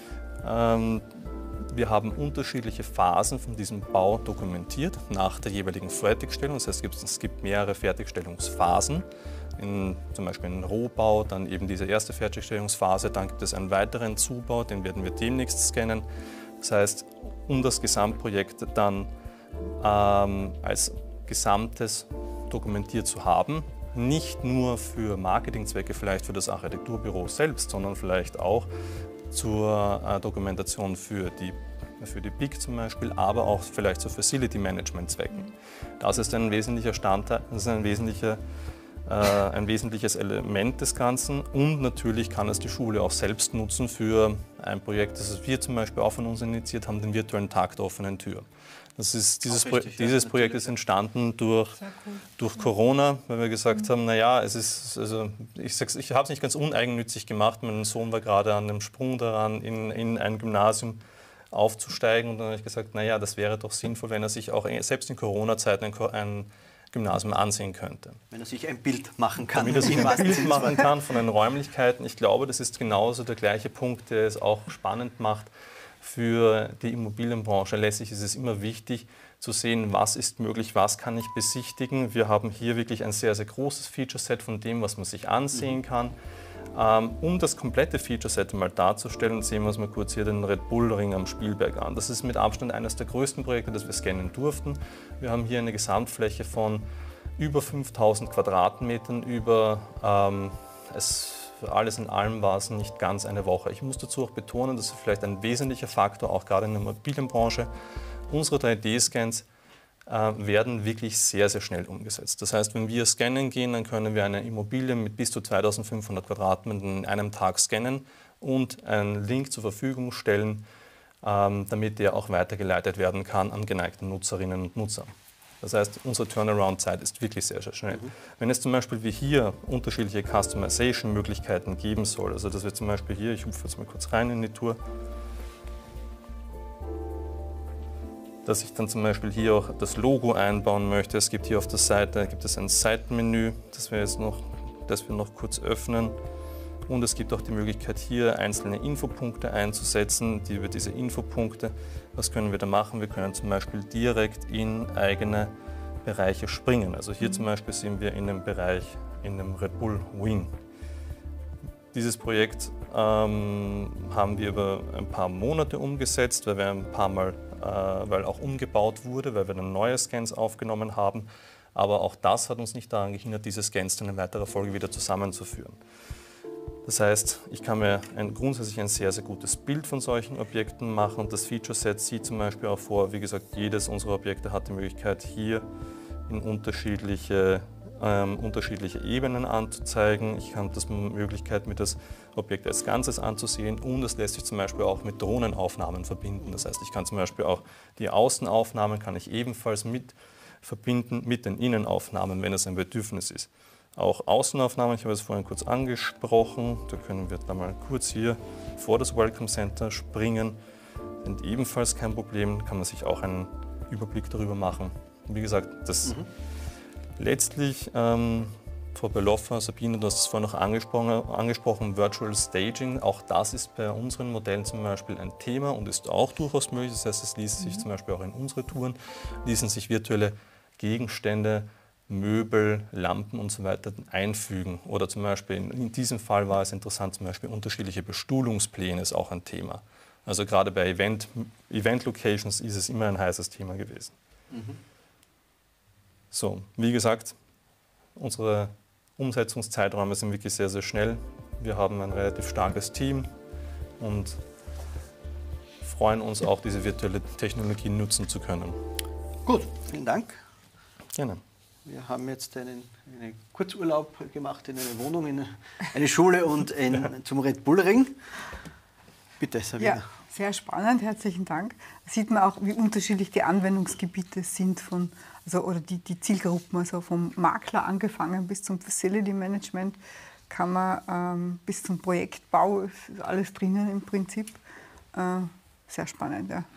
Wir haben unterschiedliche Phasen von diesem Bau dokumentiert nach der jeweiligen Fertigstellung. Das heißt, es gibt mehrere Fertigstellungsphasen. Zum Beispiel einen Rohbau, dann eben diese erste Fertigstellungsphase, dann gibt es einen weiteren Zubau, den werden wir demnächst scannen. Das heißt, um das Gesamtprojekt dann als Gesamtes dokumentiert zu haben, nicht nur für Marketingzwecke, vielleicht für das Architekturbüro selbst, sondern vielleicht auch zur Dokumentation für die BIC zum Beispiel, aber auch vielleicht zu Facility-Management-Zwecken. Das ist ein wesentlicher Standteil, das ist ein wesentliches Element des Ganzen und natürlich kann es die Schule auch selbst nutzen für ein Projekt, das wir zum Beispiel auch von uns initiiert haben, den virtuellen Tag der offenen Tür. Dieses Projekt ist entstanden durch Corona, weil wir gesagt haben, naja, ich habe es nicht ganz uneigennützig gemacht, mein Sohn war gerade an dem Sprung daran, in ein Gymnasium aufzusteigen und dann habe ich gesagt, naja, das wäre doch sinnvoll, wenn er sich auch selbst in Corona-Zeiten ein Gymnasium ansehen könnte. Wenn er sich ein Bild machen kann. Damit er sich ein Bild machen kann von den Räumlichkeiten. Ich glaube, das ist genauso der gleiche Punkt, der es auch spannend macht für die Immobilienbranche. Letztlich ist es immer wichtig zu sehen, was ist möglich, was kann ich besichtigen. Wir haben hier wirklich ein sehr, sehr großes Feature-Set von dem, was man sich ansehen kann. Um das komplette Feature-Set mal darzustellen, sehen wir uns mal kurz hier den Red Bull Ring am Spielberg an. Das ist mit Abstand eines der größten Projekte, das wir scannen durften. Wir haben hier eine Gesamtfläche von über 5000 Quadratmetern, für alles in allem war es nicht ganz eine Woche. Ich muss dazu auch betonen, das ist vielleicht ein wesentlicher Faktor, auch gerade in der Immobilienbranche. Unsere 3D-Scans werden wirklich sehr, sehr schnell umgesetzt. Das heißt, wenn wir scannen gehen, dann können wir eine Immobilie mit bis zu 2500 Quadratmetern in einem Tag scannen und einen Link zur Verfügung stellen, damit der auch weitergeleitet werden kann an geneigte Nutzerinnen und Nutzer. Das heißt, unsere Turnaround-Zeit ist wirklich sehr, sehr schnell. Wenn es zum Beispiel wie hier unterschiedliche Customization-Möglichkeiten geben soll, also dass wir zum Beispiel hier, ich hupfe jetzt mal kurz rein in die Tour, dass ich dann zum Beispiel hier auch das Logo einbauen möchte. Es gibt hier auf der Seite ein Seitenmenü, das wir noch kurz öffnen. Und es gibt auch die Möglichkeit, hier einzelne Infopunkte einzusetzen, über diese Infopunkte. Was können wir da machen? Wir können zum Beispiel direkt in eigene Bereiche springen. Also hier zum Beispiel sind wir in dem Bereich, in dem Red Bull Wing. Dieses Projekt haben wir über ein paar Monate umgesetzt, weil wir ein paar Mal, weil auch umgebaut wurde, weil wir dann neue Scans aufgenommen haben. Aber auch das hat uns nicht daran gehindert, diese Scans dann in weiterer Folge wieder zusammenzuführen. Das heißt, ich kann mir grundsätzlich ein sehr, sehr gutes Bild von solchen Objekten machen. Und das Feature-Set sieht zum Beispiel auch vor, wie gesagt, jedes unserer Objekte hat die Möglichkeit, hier in unterschiedliche Ebenen anzuzeigen. Ich habe die Möglichkeit, mir das Objekt als Ganzes anzusehen, und es lässt sich zum Beispiel auch mit Drohnenaufnahmen verbinden. Das heißt, ich kann zum Beispiel auch die Außenaufnahmen kann ich ebenfalls mit verbinden mit den Innenaufnahmen, wenn es ein Bedürfnis ist. Auch Außenaufnahmen, ich habe es vorhin kurz angesprochen, da können wir da mal kurz hier vor das Welcome Center springen, sind ebenfalls kein Problem, kann man sich auch einen Überblick darüber machen. Und wie gesagt, das letztlich, Frau Beloffa, Sabine, du hast es vorhin noch angesprochen, Virtual Staging, auch das ist bei unseren Modellen zum Beispiel ein Thema und ist auch durchaus möglich. Das heißt, es ließ sich zum Beispiel auch in unsere Touren, ließen sich virtuelle Gegenstände, Möbel, Lampen und so weiter einfügen. Oder zum Beispiel in diesem Fall war es interessant, zum Beispiel unterschiedliche Bestuhlungspläne ist auch ein Thema. Also gerade bei Event-Locations ist es immer ein heißes Thema gewesen. So, wie gesagt, unsere Umsetzungszeiträume sind wirklich sehr, sehr schnell. Wir haben ein relativ starkes Team und freuen uns auch, diese virtuelle Technologie nutzen zu können. Gut, vielen Dank. Gerne. Wir haben jetzt einen Kurzurlaub gemacht in eine Wohnung, in eine Schule und zum Red Bull Ring. Bitte, Sabine. Ja, sehr spannend, herzlichen Dank. Da sieht man auch, wie unterschiedlich die Anwendungsgebiete sind oder die Zielgruppen, also vom Makler angefangen bis zum Facility Management, kann man bis zum Projektbau, ist alles drinnen im Prinzip. Sehr spannend, ja.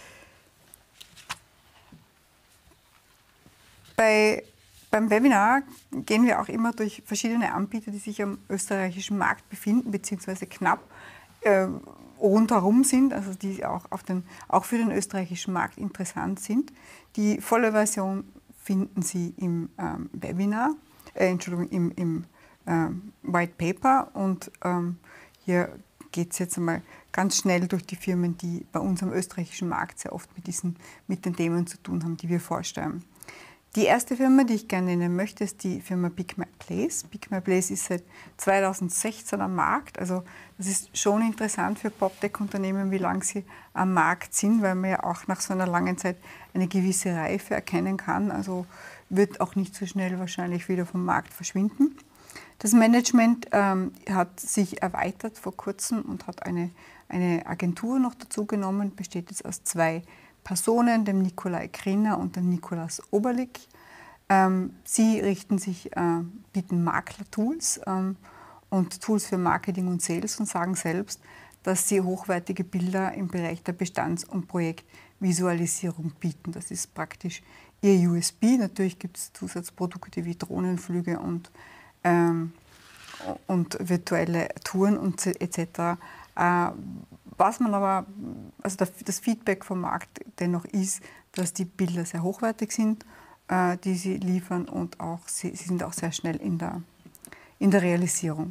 Beim Webinar gehen wir auch immer durch verschiedene Anbieter, die sich am österreichischen Markt befinden, beziehungsweise knapp rundherum sind, also die auch für den österreichischen Markt interessant sind. Die volle Version finden Sie im Webinar, im White Paper, und hier geht es jetzt einmal ganz schnell durch die Firmen, die bei uns am österreichischen Markt sehr oft mit den Themen zu tun haben, die wir vorstellen. Die erste Firma, die ich gerne nennen möchte, ist die Firma BigMyPlace. BigMyPlace ist seit 2016 am Markt. Also das ist schon interessant für PropTech-Unternehmen, wie lange sie am Markt sind, weil man ja auch nach so einer langen Zeit eine gewisse Reife erkennen kann. Also wird auch nicht so schnell wahrscheinlich wieder vom Markt verschwinden. Das Management hat sich erweitert vor kurzem und hat eine Agentur noch dazu genommen, besteht jetzt aus 2 Personen, dem Nikolai Krenner und dem Nikolaus Oberlik. Sie bieten Makler-Tools und Tools für Marketing und Sales und sagen selbst, dass sie hochwertige Bilder im Bereich der Bestands- und Projektvisualisierung bieten. Das ist praktisch ihr USP. Natürlich gibt es Zusatzprodukte wie Drohnenflüge und virtuelle Touren und etc. Was man aber, also das Feedback vom Markt dennoch ist, dass die Bilder sehr hochwertig sind, die sie liefern, und auch sie sind auch sehr schnell in der Realisierung.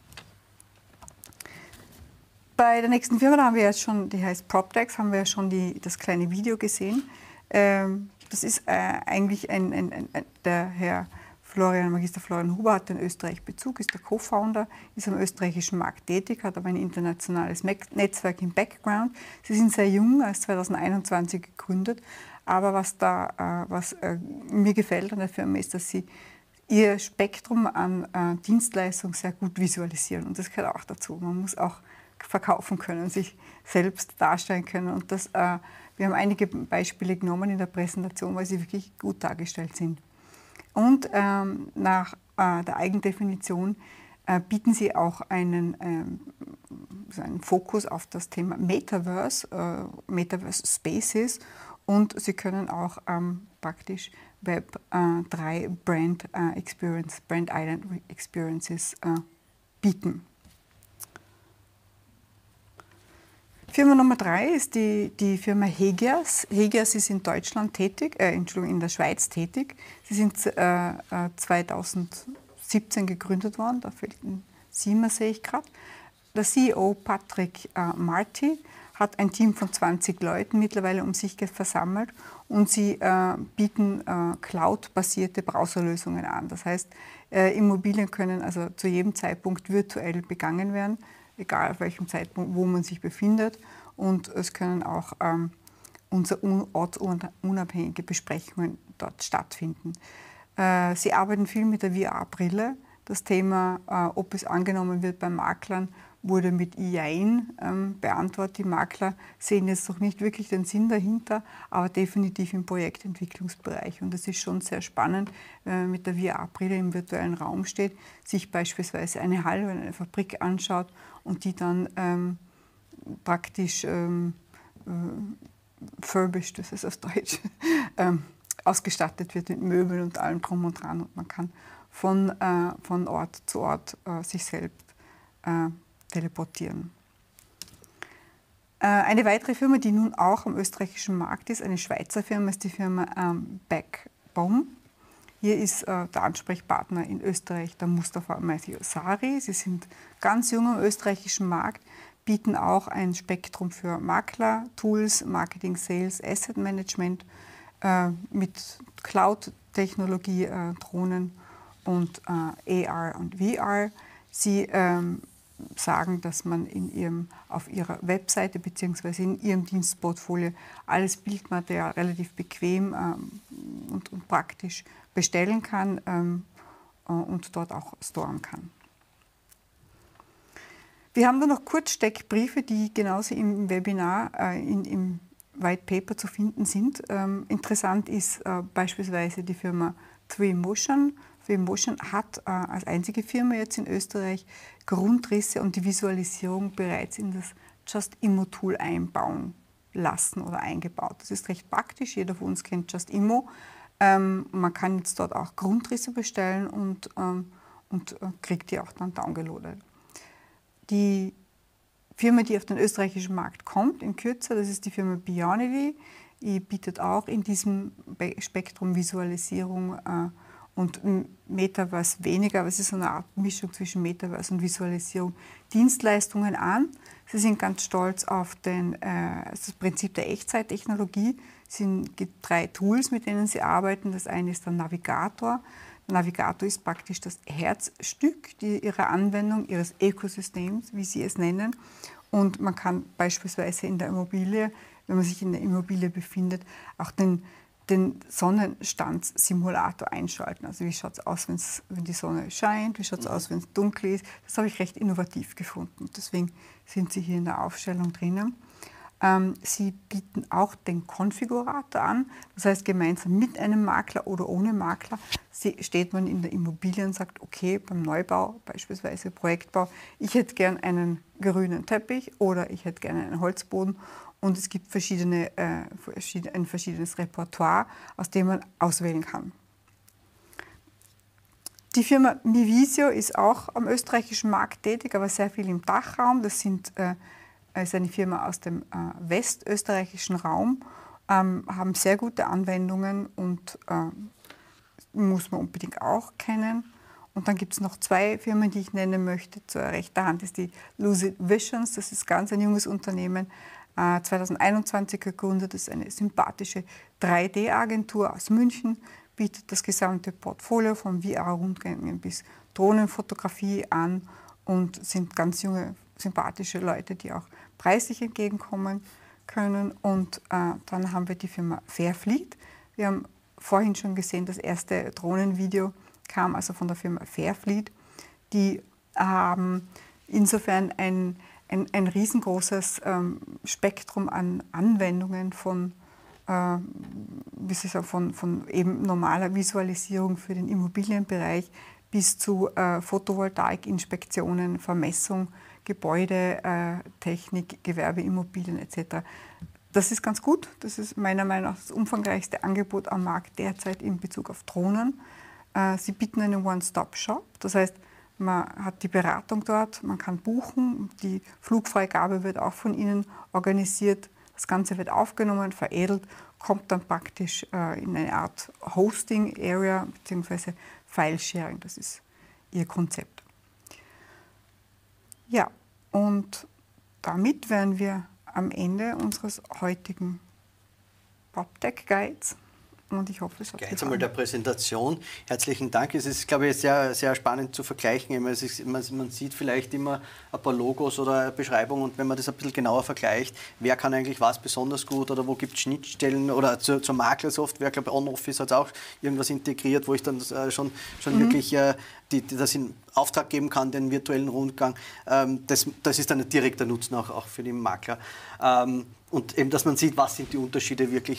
Bei der nächsten Firma, da haben wir jetzt schon, die heißt PropTech, haben wir ja schon das kleine Video gesehen. Das ist eigentlich der Herr Magister Florian Huber hat in Österreich Bezug, ist der Co-Founder, ist am österreichischen Markt tätig, hat aber ein internationales Netzwerk im Background. Sie sind sehr jung, erst 2021 gegründet, aber was mir gefällt an der Firma ist, dass sie ihr Spektrum an Dienstleistungen sehr gut visualisieren, und das gehört auch dazu. Man muss auch verkaufen können, sich selbst darstellen können, und wir haben einige Beispiele genommen in der Präsentation, weil sie wirklich gut dargestellt sind. Und nach der Eigendefinition bieten sie auch einen Fokus auf das Thema Metaverse, Metaverse Spaces, und sie können auch praktisch Web 3 Brand Island Experiences bieten. Firma Nummer 3 ist die Firma Hegias. Hegias ist in Deutschland tätig, in der Schweiz tätig. Sie sind 2017 gegründet worden, da fehlt ein 7er, sehe ich gerade. Der CEO Patrick Marty hat ein Team von 20 Leuten mittlerweile um sich versammelt und sie bieten Cloud-basierte Browserlösungen an. Das heißt, Immobilien können also zu jedem Zeitpunkt virtuell begangen werden, egal auf welchem Zeitpunkt, wo man sich befindet. Und es können auch ortsunabhängige Besprechungen dort stattfinden. Sie arbeiten viel mit der VR-Brille. Das Thema, ob es angenommen wird bei Maklern, wurde mit Jein beantwortet. Die Makler sehen jetzt noch nicht wirklich den Sinn dahinter, aber definitiv im Projektentwicklungsbereich. Und es ist schon sehr spannend, wenn man mit der VR-Brille im virtuellen Raum steht, sich beispielsweise eine Halle oder eine Fabrik anschaut und die dann praktisch furbished, das ist auf Deutsch, ausgestattet wird mit Möbeln und allem drum und dran. Und man kann von Ort zu Ort sich selbst teleportieren. Eine weitere Firma, die nun auch am österreichischen Markt ist, eine Schweizer Firma, ist die Firma Backbone. Hier ist der Ansprechpartner in Österreich der Mustafa Matthew Sari. Sie sind ganz jung am österreichischen Markt, bieten auch ein Spektrum für Makler, Tools, Marketing, Sales, Asset Management mit Cloud-Technologie, Drohnen und AR und VR. Sie sagen, dass man auf ihrer Webseite bzw. in ihrem Dienstportfolio alles Bildmaterial relativ bequem und praktisch bestellen kann und dort auch storen kann. Wir haben da noch Kurzsteckbriefe, die genauso im Webinar, im White Paper zu finden sind. Interessant ist beispielsweise die Firma 3Motion. 3Motion hat als einzige Firma jetzt in Österreich Grundrisse und die Visualisierung bereits in das Just-Immo-Tool einbauen lassen oder eingebaut. Das ist recht praktisch. Jeder von uns kennt Just-Immo. Man kann jetzt dort auch Grundrisse bestellen und kriegt die auch dann downgeloadet. Die Firma, die auf den österreichischen Markt kommt, in Kürze, das ist die Firma Bionity. Die bietet auch in diesem Spektrum Visualisierung und Metaverse weniger, aber es ist so eine Art Mischung zwischen Metaverse und Visualisierung, Dienstleistungen an. Sie sind ganz stolz auf das Prinzip der Echtzeittechnologie. Es gibt 3 Tools, mit denen sie arbeiten. Das eine ist der Navigator. Der Navigator ist praktisch das Herzstück ihrer Anwendung, ihres Ökosystems, wie sie es nennen. Und man kann beispielsweise in der Immobilie, wenn man sich in der Immobilie befindet, auch den Sonnenstandssimulator einschalten. Also wie schaut es aus, wenn die Sonne scheint, wie schaut es aus, wenn es dunkel ist. Das habe ich recht innovativ gefunden. Deswegen sind sie hier in der Aufstellung drinnen. Sie bieten auch den Konfigurator an. Das heißt, gemeinsam mit einem Makler oder ohne Makler steht man in der Immobilie und sagt, okay, beim Neubau, beispielsweise Projektbau, ich hätte gern einen grünen Teppich oder ich hätte gerne einen Holzboden. Und es gibt ein verschiedenes Repertoire, aus dem man auswählen kann. Die Firma Mivisio ist auch am österreichischen Markt tätig, aber sehr viel im Dachraum. Das ist eine Firma aus dem westösterreichischen Raum, haben sehr gute Anwendungen und muss man unbedingt auch kennen. Und dann gibt es noch 2 Firmen, die ich nennen möchte. Zur rechten Hand ist die Lucid Visions, das ist ganz ein junges Unternehmen, 2021 gegründet, das ist eine sympathische 3D-Agentur aus München, bietet das gesamte Portfolio von VR-Rundgängen bis Drohnenfotografie an und sind ganz junge, sympathische Leute, die auch preislich entgegenkommen können. Und dann haben wir die Firma Fairfleet. Wir haben vorhin schon gesehen, das erste Drohnenvideo kam also von der Firma Fairfleet. Die haben insofern ein riesengroßes Spektrum an Anwendungen von eben normaler Visualisierung für den Immobilienbereich bis zu Photovoltaikinspektionen, Vermessung, Gebäudetechnik, Gewerbeimmobilien etc. Das ist ganz gut. Das ist meiner Meinung nach das umfangreichste Angebot am Markt derzeit in Bezug auf Drohnen. Sie bieten einen One-Stop-Shop. Das heißt, man hat die Beratung dort, man kann buchen, die Flugfreigabe wird auch von Ihnen organisiert. Das Ganze wird aufgenommen, veredelt, kommt dann praktisch in eine Art Hosting-Area bzw. File-Sharing. Das ist Ihr Konzept. Ja, Und damit wären wir am Ende unseres heutigen PropTech Guides. Und ich hoffe, es hat Jetzt einmal der Präsentation. Herzlichen Dank. Es ist, glaube ich, sehr, sehr spannend zu vergleichen. Man sieht vielleicht immer ein paar Logos oder Beschreibungen und wenn man das ein bisschen genauer vergleicht, wer kann eigentlich was besonders gut oder wo gibt es Schnittstellen oder zur Maklersoftware, ich glaube OnOffice hat auch irgendwas integriert, wo ich dann schon wirklich das in Auftrag geben kann, den virtuellen Rundgang. Das ist dann ein direkter Nutzen auch für den Makler. Und eben, dass man sieht, was sind die Unterschiede wirklich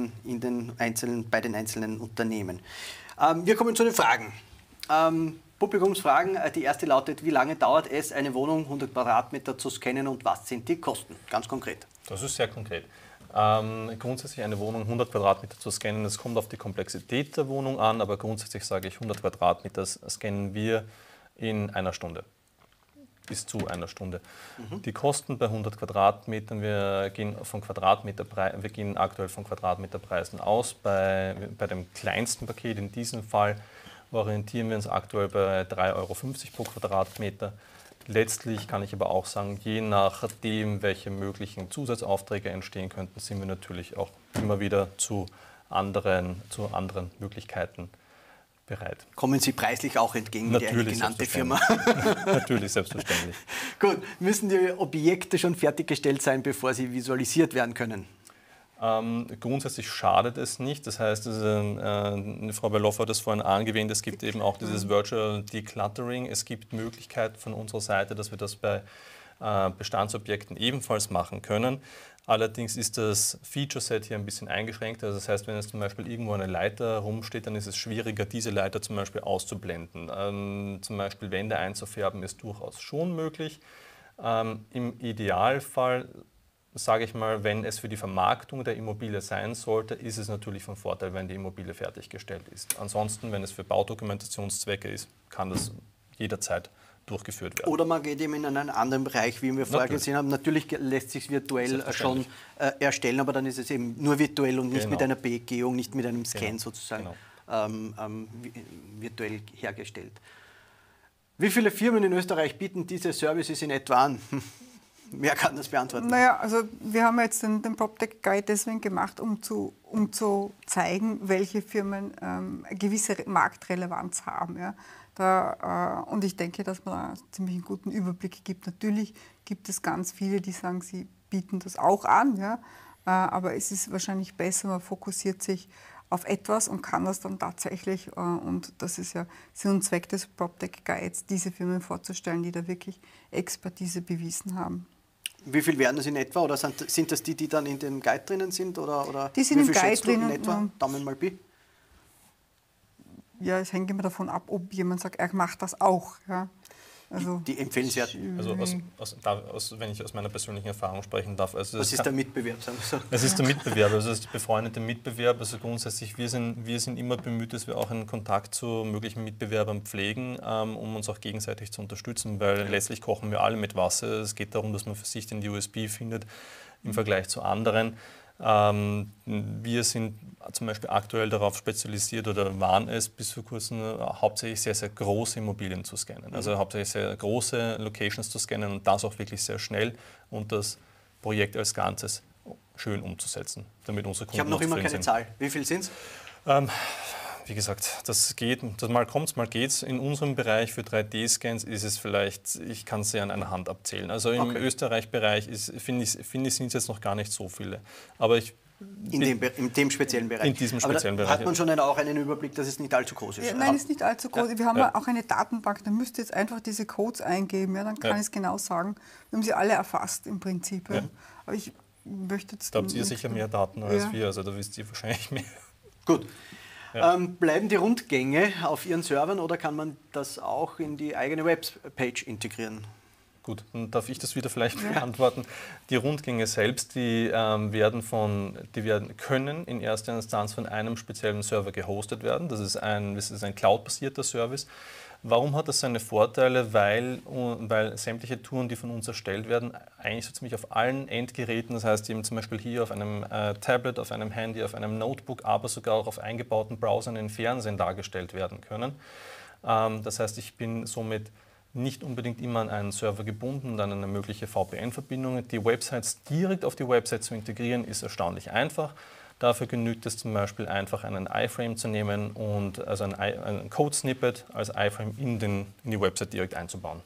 bei den einzelnen Unternehmen. Wir kommen zu den Fragen. Publikumsfragen. Die erste lautet, wie lange dauert es, eine Wohnung 100 Quadratmeter zu scannen und was sind die Kosten? Ganz konkret. Das ist sehr konkret. Grundsätzlich eine Wohnung 100 Quadratmeter zu scannen, das kommt auf die Komplexität der Wohnung an, aber grundsätzlich sage ich 100 Quadratmeter scannen wir in einer Stunde. Bis zu einer Stunde. Die Kosten bei 100 Quadratmetern, wir gehen aktuell von Quadratmeterpreisen aus. Bei dem kleinsten Paket, in diesem Fall, orientieren wir uns aktuell bei 3,50 Euro pro Quadratmeter. Letztlich kann ich aber auch sagen, je nachdem, welche möglichen Zusatzaufträge entstehen könnten, sind wir natürlich auch immer wieder zu anderen Möglichkeiten bereit. Kommen Sie preislich auch entgegen, natürlich, die genannte Firma? Natürlich, selbstverständlich. Gut, müssen die Objekte schon fertiggestellt sein, bevor sie visualisiert werden können? Grundsätzlich schadet es nicht. Das heißt, Frau Berloff hat das vorhin angewähnt, es gibt eben auch dieses Virtual Decluttering. Es gibt Möglichkeiten von unserer Seite, dass wir das bei Bestandsobjekten ebenfalls machen können. Allerdings ist das Feature-Set hier ein bisschen eingeschränkt. Also das heißt, wenn jetzt zum Beispiel irgendwo eine Leiter rumsteht, dann ist es schwieriger, diese Leiter zum Beispiel auszublenden. Zum Beispiel Wände einzufärben ist durchaus schon möglich. Im Idealfall, sage ich mal, wenn es für die Vermarktung der Immobilie sein sollte, ist es natürlich von Vorteil, wenn die Immobilie fertiggestellt ist. Ansonsten, wenn es für Baudokumentationszwecke ist, kann das jederzeit durchgeführt werden. Oder man geht eben in einen anderen Bereich, wie wir vorher gesehen haben. Natürlich lässt sich virtuell schon erstellen, aber dann ist es eben nur virtuell und nicht mit einer Begehung, nicht mit einem Scan sozusagen virtuell hergestellt. Wie viele Firmen in Österreich bieten diese Services in etwa an? Wer kann das beantworten? Naja, also wir haben jetzt den PropTech Guide deswegen gemacht, um zu zeigen, welche Firmen eine gewisse Marktrelevanz haben. Ja. Und ich denke, dass man da ziemlich einen guten Überblick gibt. Natürlich gibt es ganz viele, die sagen, sie bieten das auch an, ja, aber es ist wahrscheinlich besser, man fokussiert sich auf etwas und kann das dann tatsächlich, und das ist ja Sinn und Zweck des PropTech Guides, diese Firmen vorzustellen, die da wirklich Expertise bewiesen haben. Wie viel werden das in etwa? Oder sind das die dann in dem Guide drinnen sind? Oder die sind wie im viel Guide schätzt du in drinnen. etwa? Daumen mal Pi. Ja, es hängt immer davon ab, ob jemand sagt, er macht das auch. Ja. Also, die empfehlenswerten. Also wenn ich aus meiner persönlichen Erfahrung sprechen darf. Also was ist der Mitbewerb? Sagen wir so. Es ist der Mitbewerb, also es ist der befreundete Mitbewerb. Also grundsätzlich, wir sind immer bemüht, dass wir auch einen Kontakt zu möglichen Mitbewerbern pflegen, um uns auch gegenseitig zu unterstützen, weil letztlich kochen wir alle mit Wasser. Es geht darum, dass man für sich den USP findet im Vergleich zu anderen. Wir sind zum Beispiel aktuell darauf spezialisiert oder waren es bis vor kurzem hauptsächlich sehr, sehr große Immobilien zu scannen. Also hauptsächlich sehr große Locations zu scannen und das auch wirklich sehr schnell und das Projekt als Ganzes schön umzusetzen, damit unsere Kunden Ich habe noch immer keine sind. Zahl. Wie viel sind es? Wie gesagt, das geht, mal kommt es, mal geht es. In unserem Bereich für 3D-Scans ist es vielleicht, ich kann es ja an einer Hand abzählen. Also im Österreich-Bereich finde ich, sind es jetzt noch gar nicht so viele. Aber in dem speziellen Bereich. In diesem speziellen Bereich. Hat man schon auch einen Überblick, dass es nicht allzu groß ist? Ja, nein, es ist nicht allzu groß. Wir haben auch eine Datenbank, da müsst ihr jetzt einfach diese Codes eingeben, ja, dann kann ich es genau sagen. Wir haben sie alle erfasst im Prinzip. Ja. Aber ich möchte jetzt... Da habt ihr sicher mehr Daten als wir, also da wisst ihr wahrscheinlich mehr. Gut. Ja. Bleiben die Rundgänge auf Ihren Servern oder kann man das auch in die eigene Webpage integrieren? Gut, dann darf ich das wieder vielleicht beantworten. Die Rundgänge selbst, die können in erster Instanz von einem speziellen Server gehostet werden. Das ist ein Cloud-basierter Service. Warum hat das seine Vorteile? Weil sämtliche Touren, die von uns erstellt werden, eigentlich so ziemlich auf allen Endgeräten, das heißt eben zum Beispiel hier auf einem Tablet, auf einem Handy, auf einem Notebook, aber sogar auch auf eingebauten Browsern in Fernsehen dargestellt werden können. Das heißt, ich bin somit nicht unbedingt immer an einen Server gebunden und an eine mögliche VPN-Verbindung. Die Websites direkt auf die Website zu integrieren, ist erstaunlich einfach. Dafür genügt es zum Beispiel einfach, einen iFrame zu nehmen und also ein Code-Snippet als iFrame in die Website direkt einzubauen.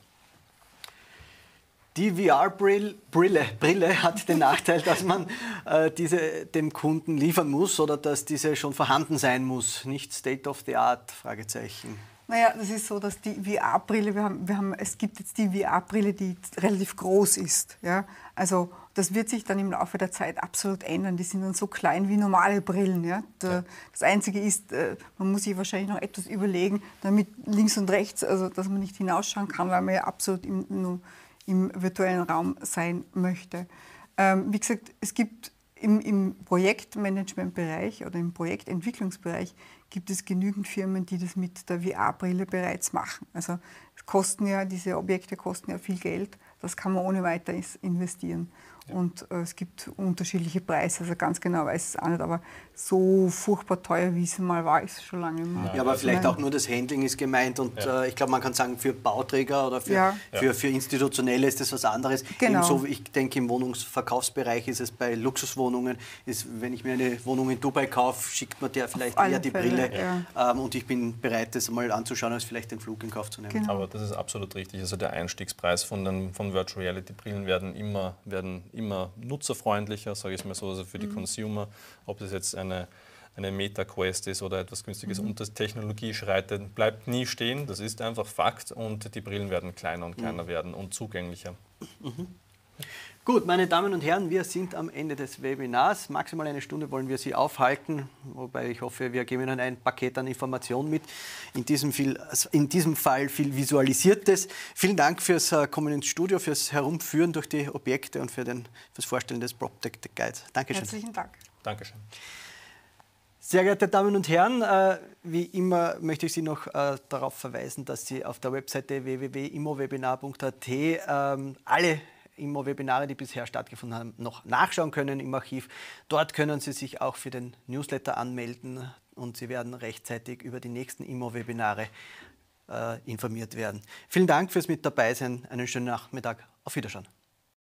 Die VR-Brille hat den Nachteil, dass man diese dem Kunden liefern muss oder dass diese schon vorhanden sein muss. Nicht State of the Art? Fragezeichen. Naja, das ist so, dass die VR-Brille, es gibt jetzt die VR-Brille, die relativ groß ist. Ja? Also das wird sich dann im Laufe der Zeit absolut ändern. Die sind dann so klein wie normale Brillen. Ja? Das Einzige ist, man muss sich wahrscheinlich noch etwas überlegen, damit links und rechts, also dass man nicht hinausschauen kann, weil man ja absolut im virtuellen Raum sein möchte. Wie gesagt, es gibt im Projektmanagementbereich oder im Projektentwicklungsbereich gibt es genügend Firmen, die das mit der VR-Brille bereits machen. Also diese Objekte kosten ja viel Geld, das kann man ohne weiteres investieren. Ja. Und es gibt unterschiedliche Preise, also ganz genau weiß ich es auch nicht, aber so furchtbar teuer, wie es mal war, ist es schon lange mal. Ja, aber vielleicht auch nur das Handling ist gemeint und ich glaube, man kann sagen, für Bauträger oder für Institutionelle ist das was anderes. Genau. Ebenso, ich denke, im Wohnungsverkaufsbereich ist es bei Luxuswohnungen, wenn ich mir eine Wohnung in Dubai kaufe, schickt man der vielleicht eher die Brille und ich bin bereit, das mal anzuschauen, als vielleicht den Flug in Kauf zu nehmen. Genau. Aber das ist absolut richtig. Also der Einstiegspreis von Virtual Reality Brillen werden immer nutzerfreundlicher, sage ich mal so, also für die Consumer, ob das jetzt eine Meta Quest ist oder etwas Günstiges. Und die Technologie bleibt nie stehen, das ist einfach Fakt und die Brillen werden kleiner und kleiner werden und zugänglicher. Gut, meine Damen und Herren, wir sind am Ende des Webinars. Maximal eine Stunde wollen wir Sie aufhalten, wobei ich hoffe, wir geben Ihnen ein Paket an Informationen mit. In diesem Fall viel Visualisiertes. Vielen Dank fürs Kommen ins Studio, fürs Herumführen durch die Objekte und fürs Vorstellen des PropTech Guides. Dankeschön. Herzlichen Dank. Dankeschön. Sehr geehrte Damen und Herren, wie immer möchte ich Sie noch darauf verweisen, dass Sie auf der Webseite www.immowebinar.at alle Immo-Webinare, die bisher stattgefunden haben, noch nachschauen können im Archiv. Dort können Sie sich auch für den Newsletter anmelden und Sie werden rechtzeitig über die nächsten Immo-Webinare informiert werden. Vielen Dank fürs Mit dabei sein. Einen schönen Nachmittag. Auf Wiedersehen.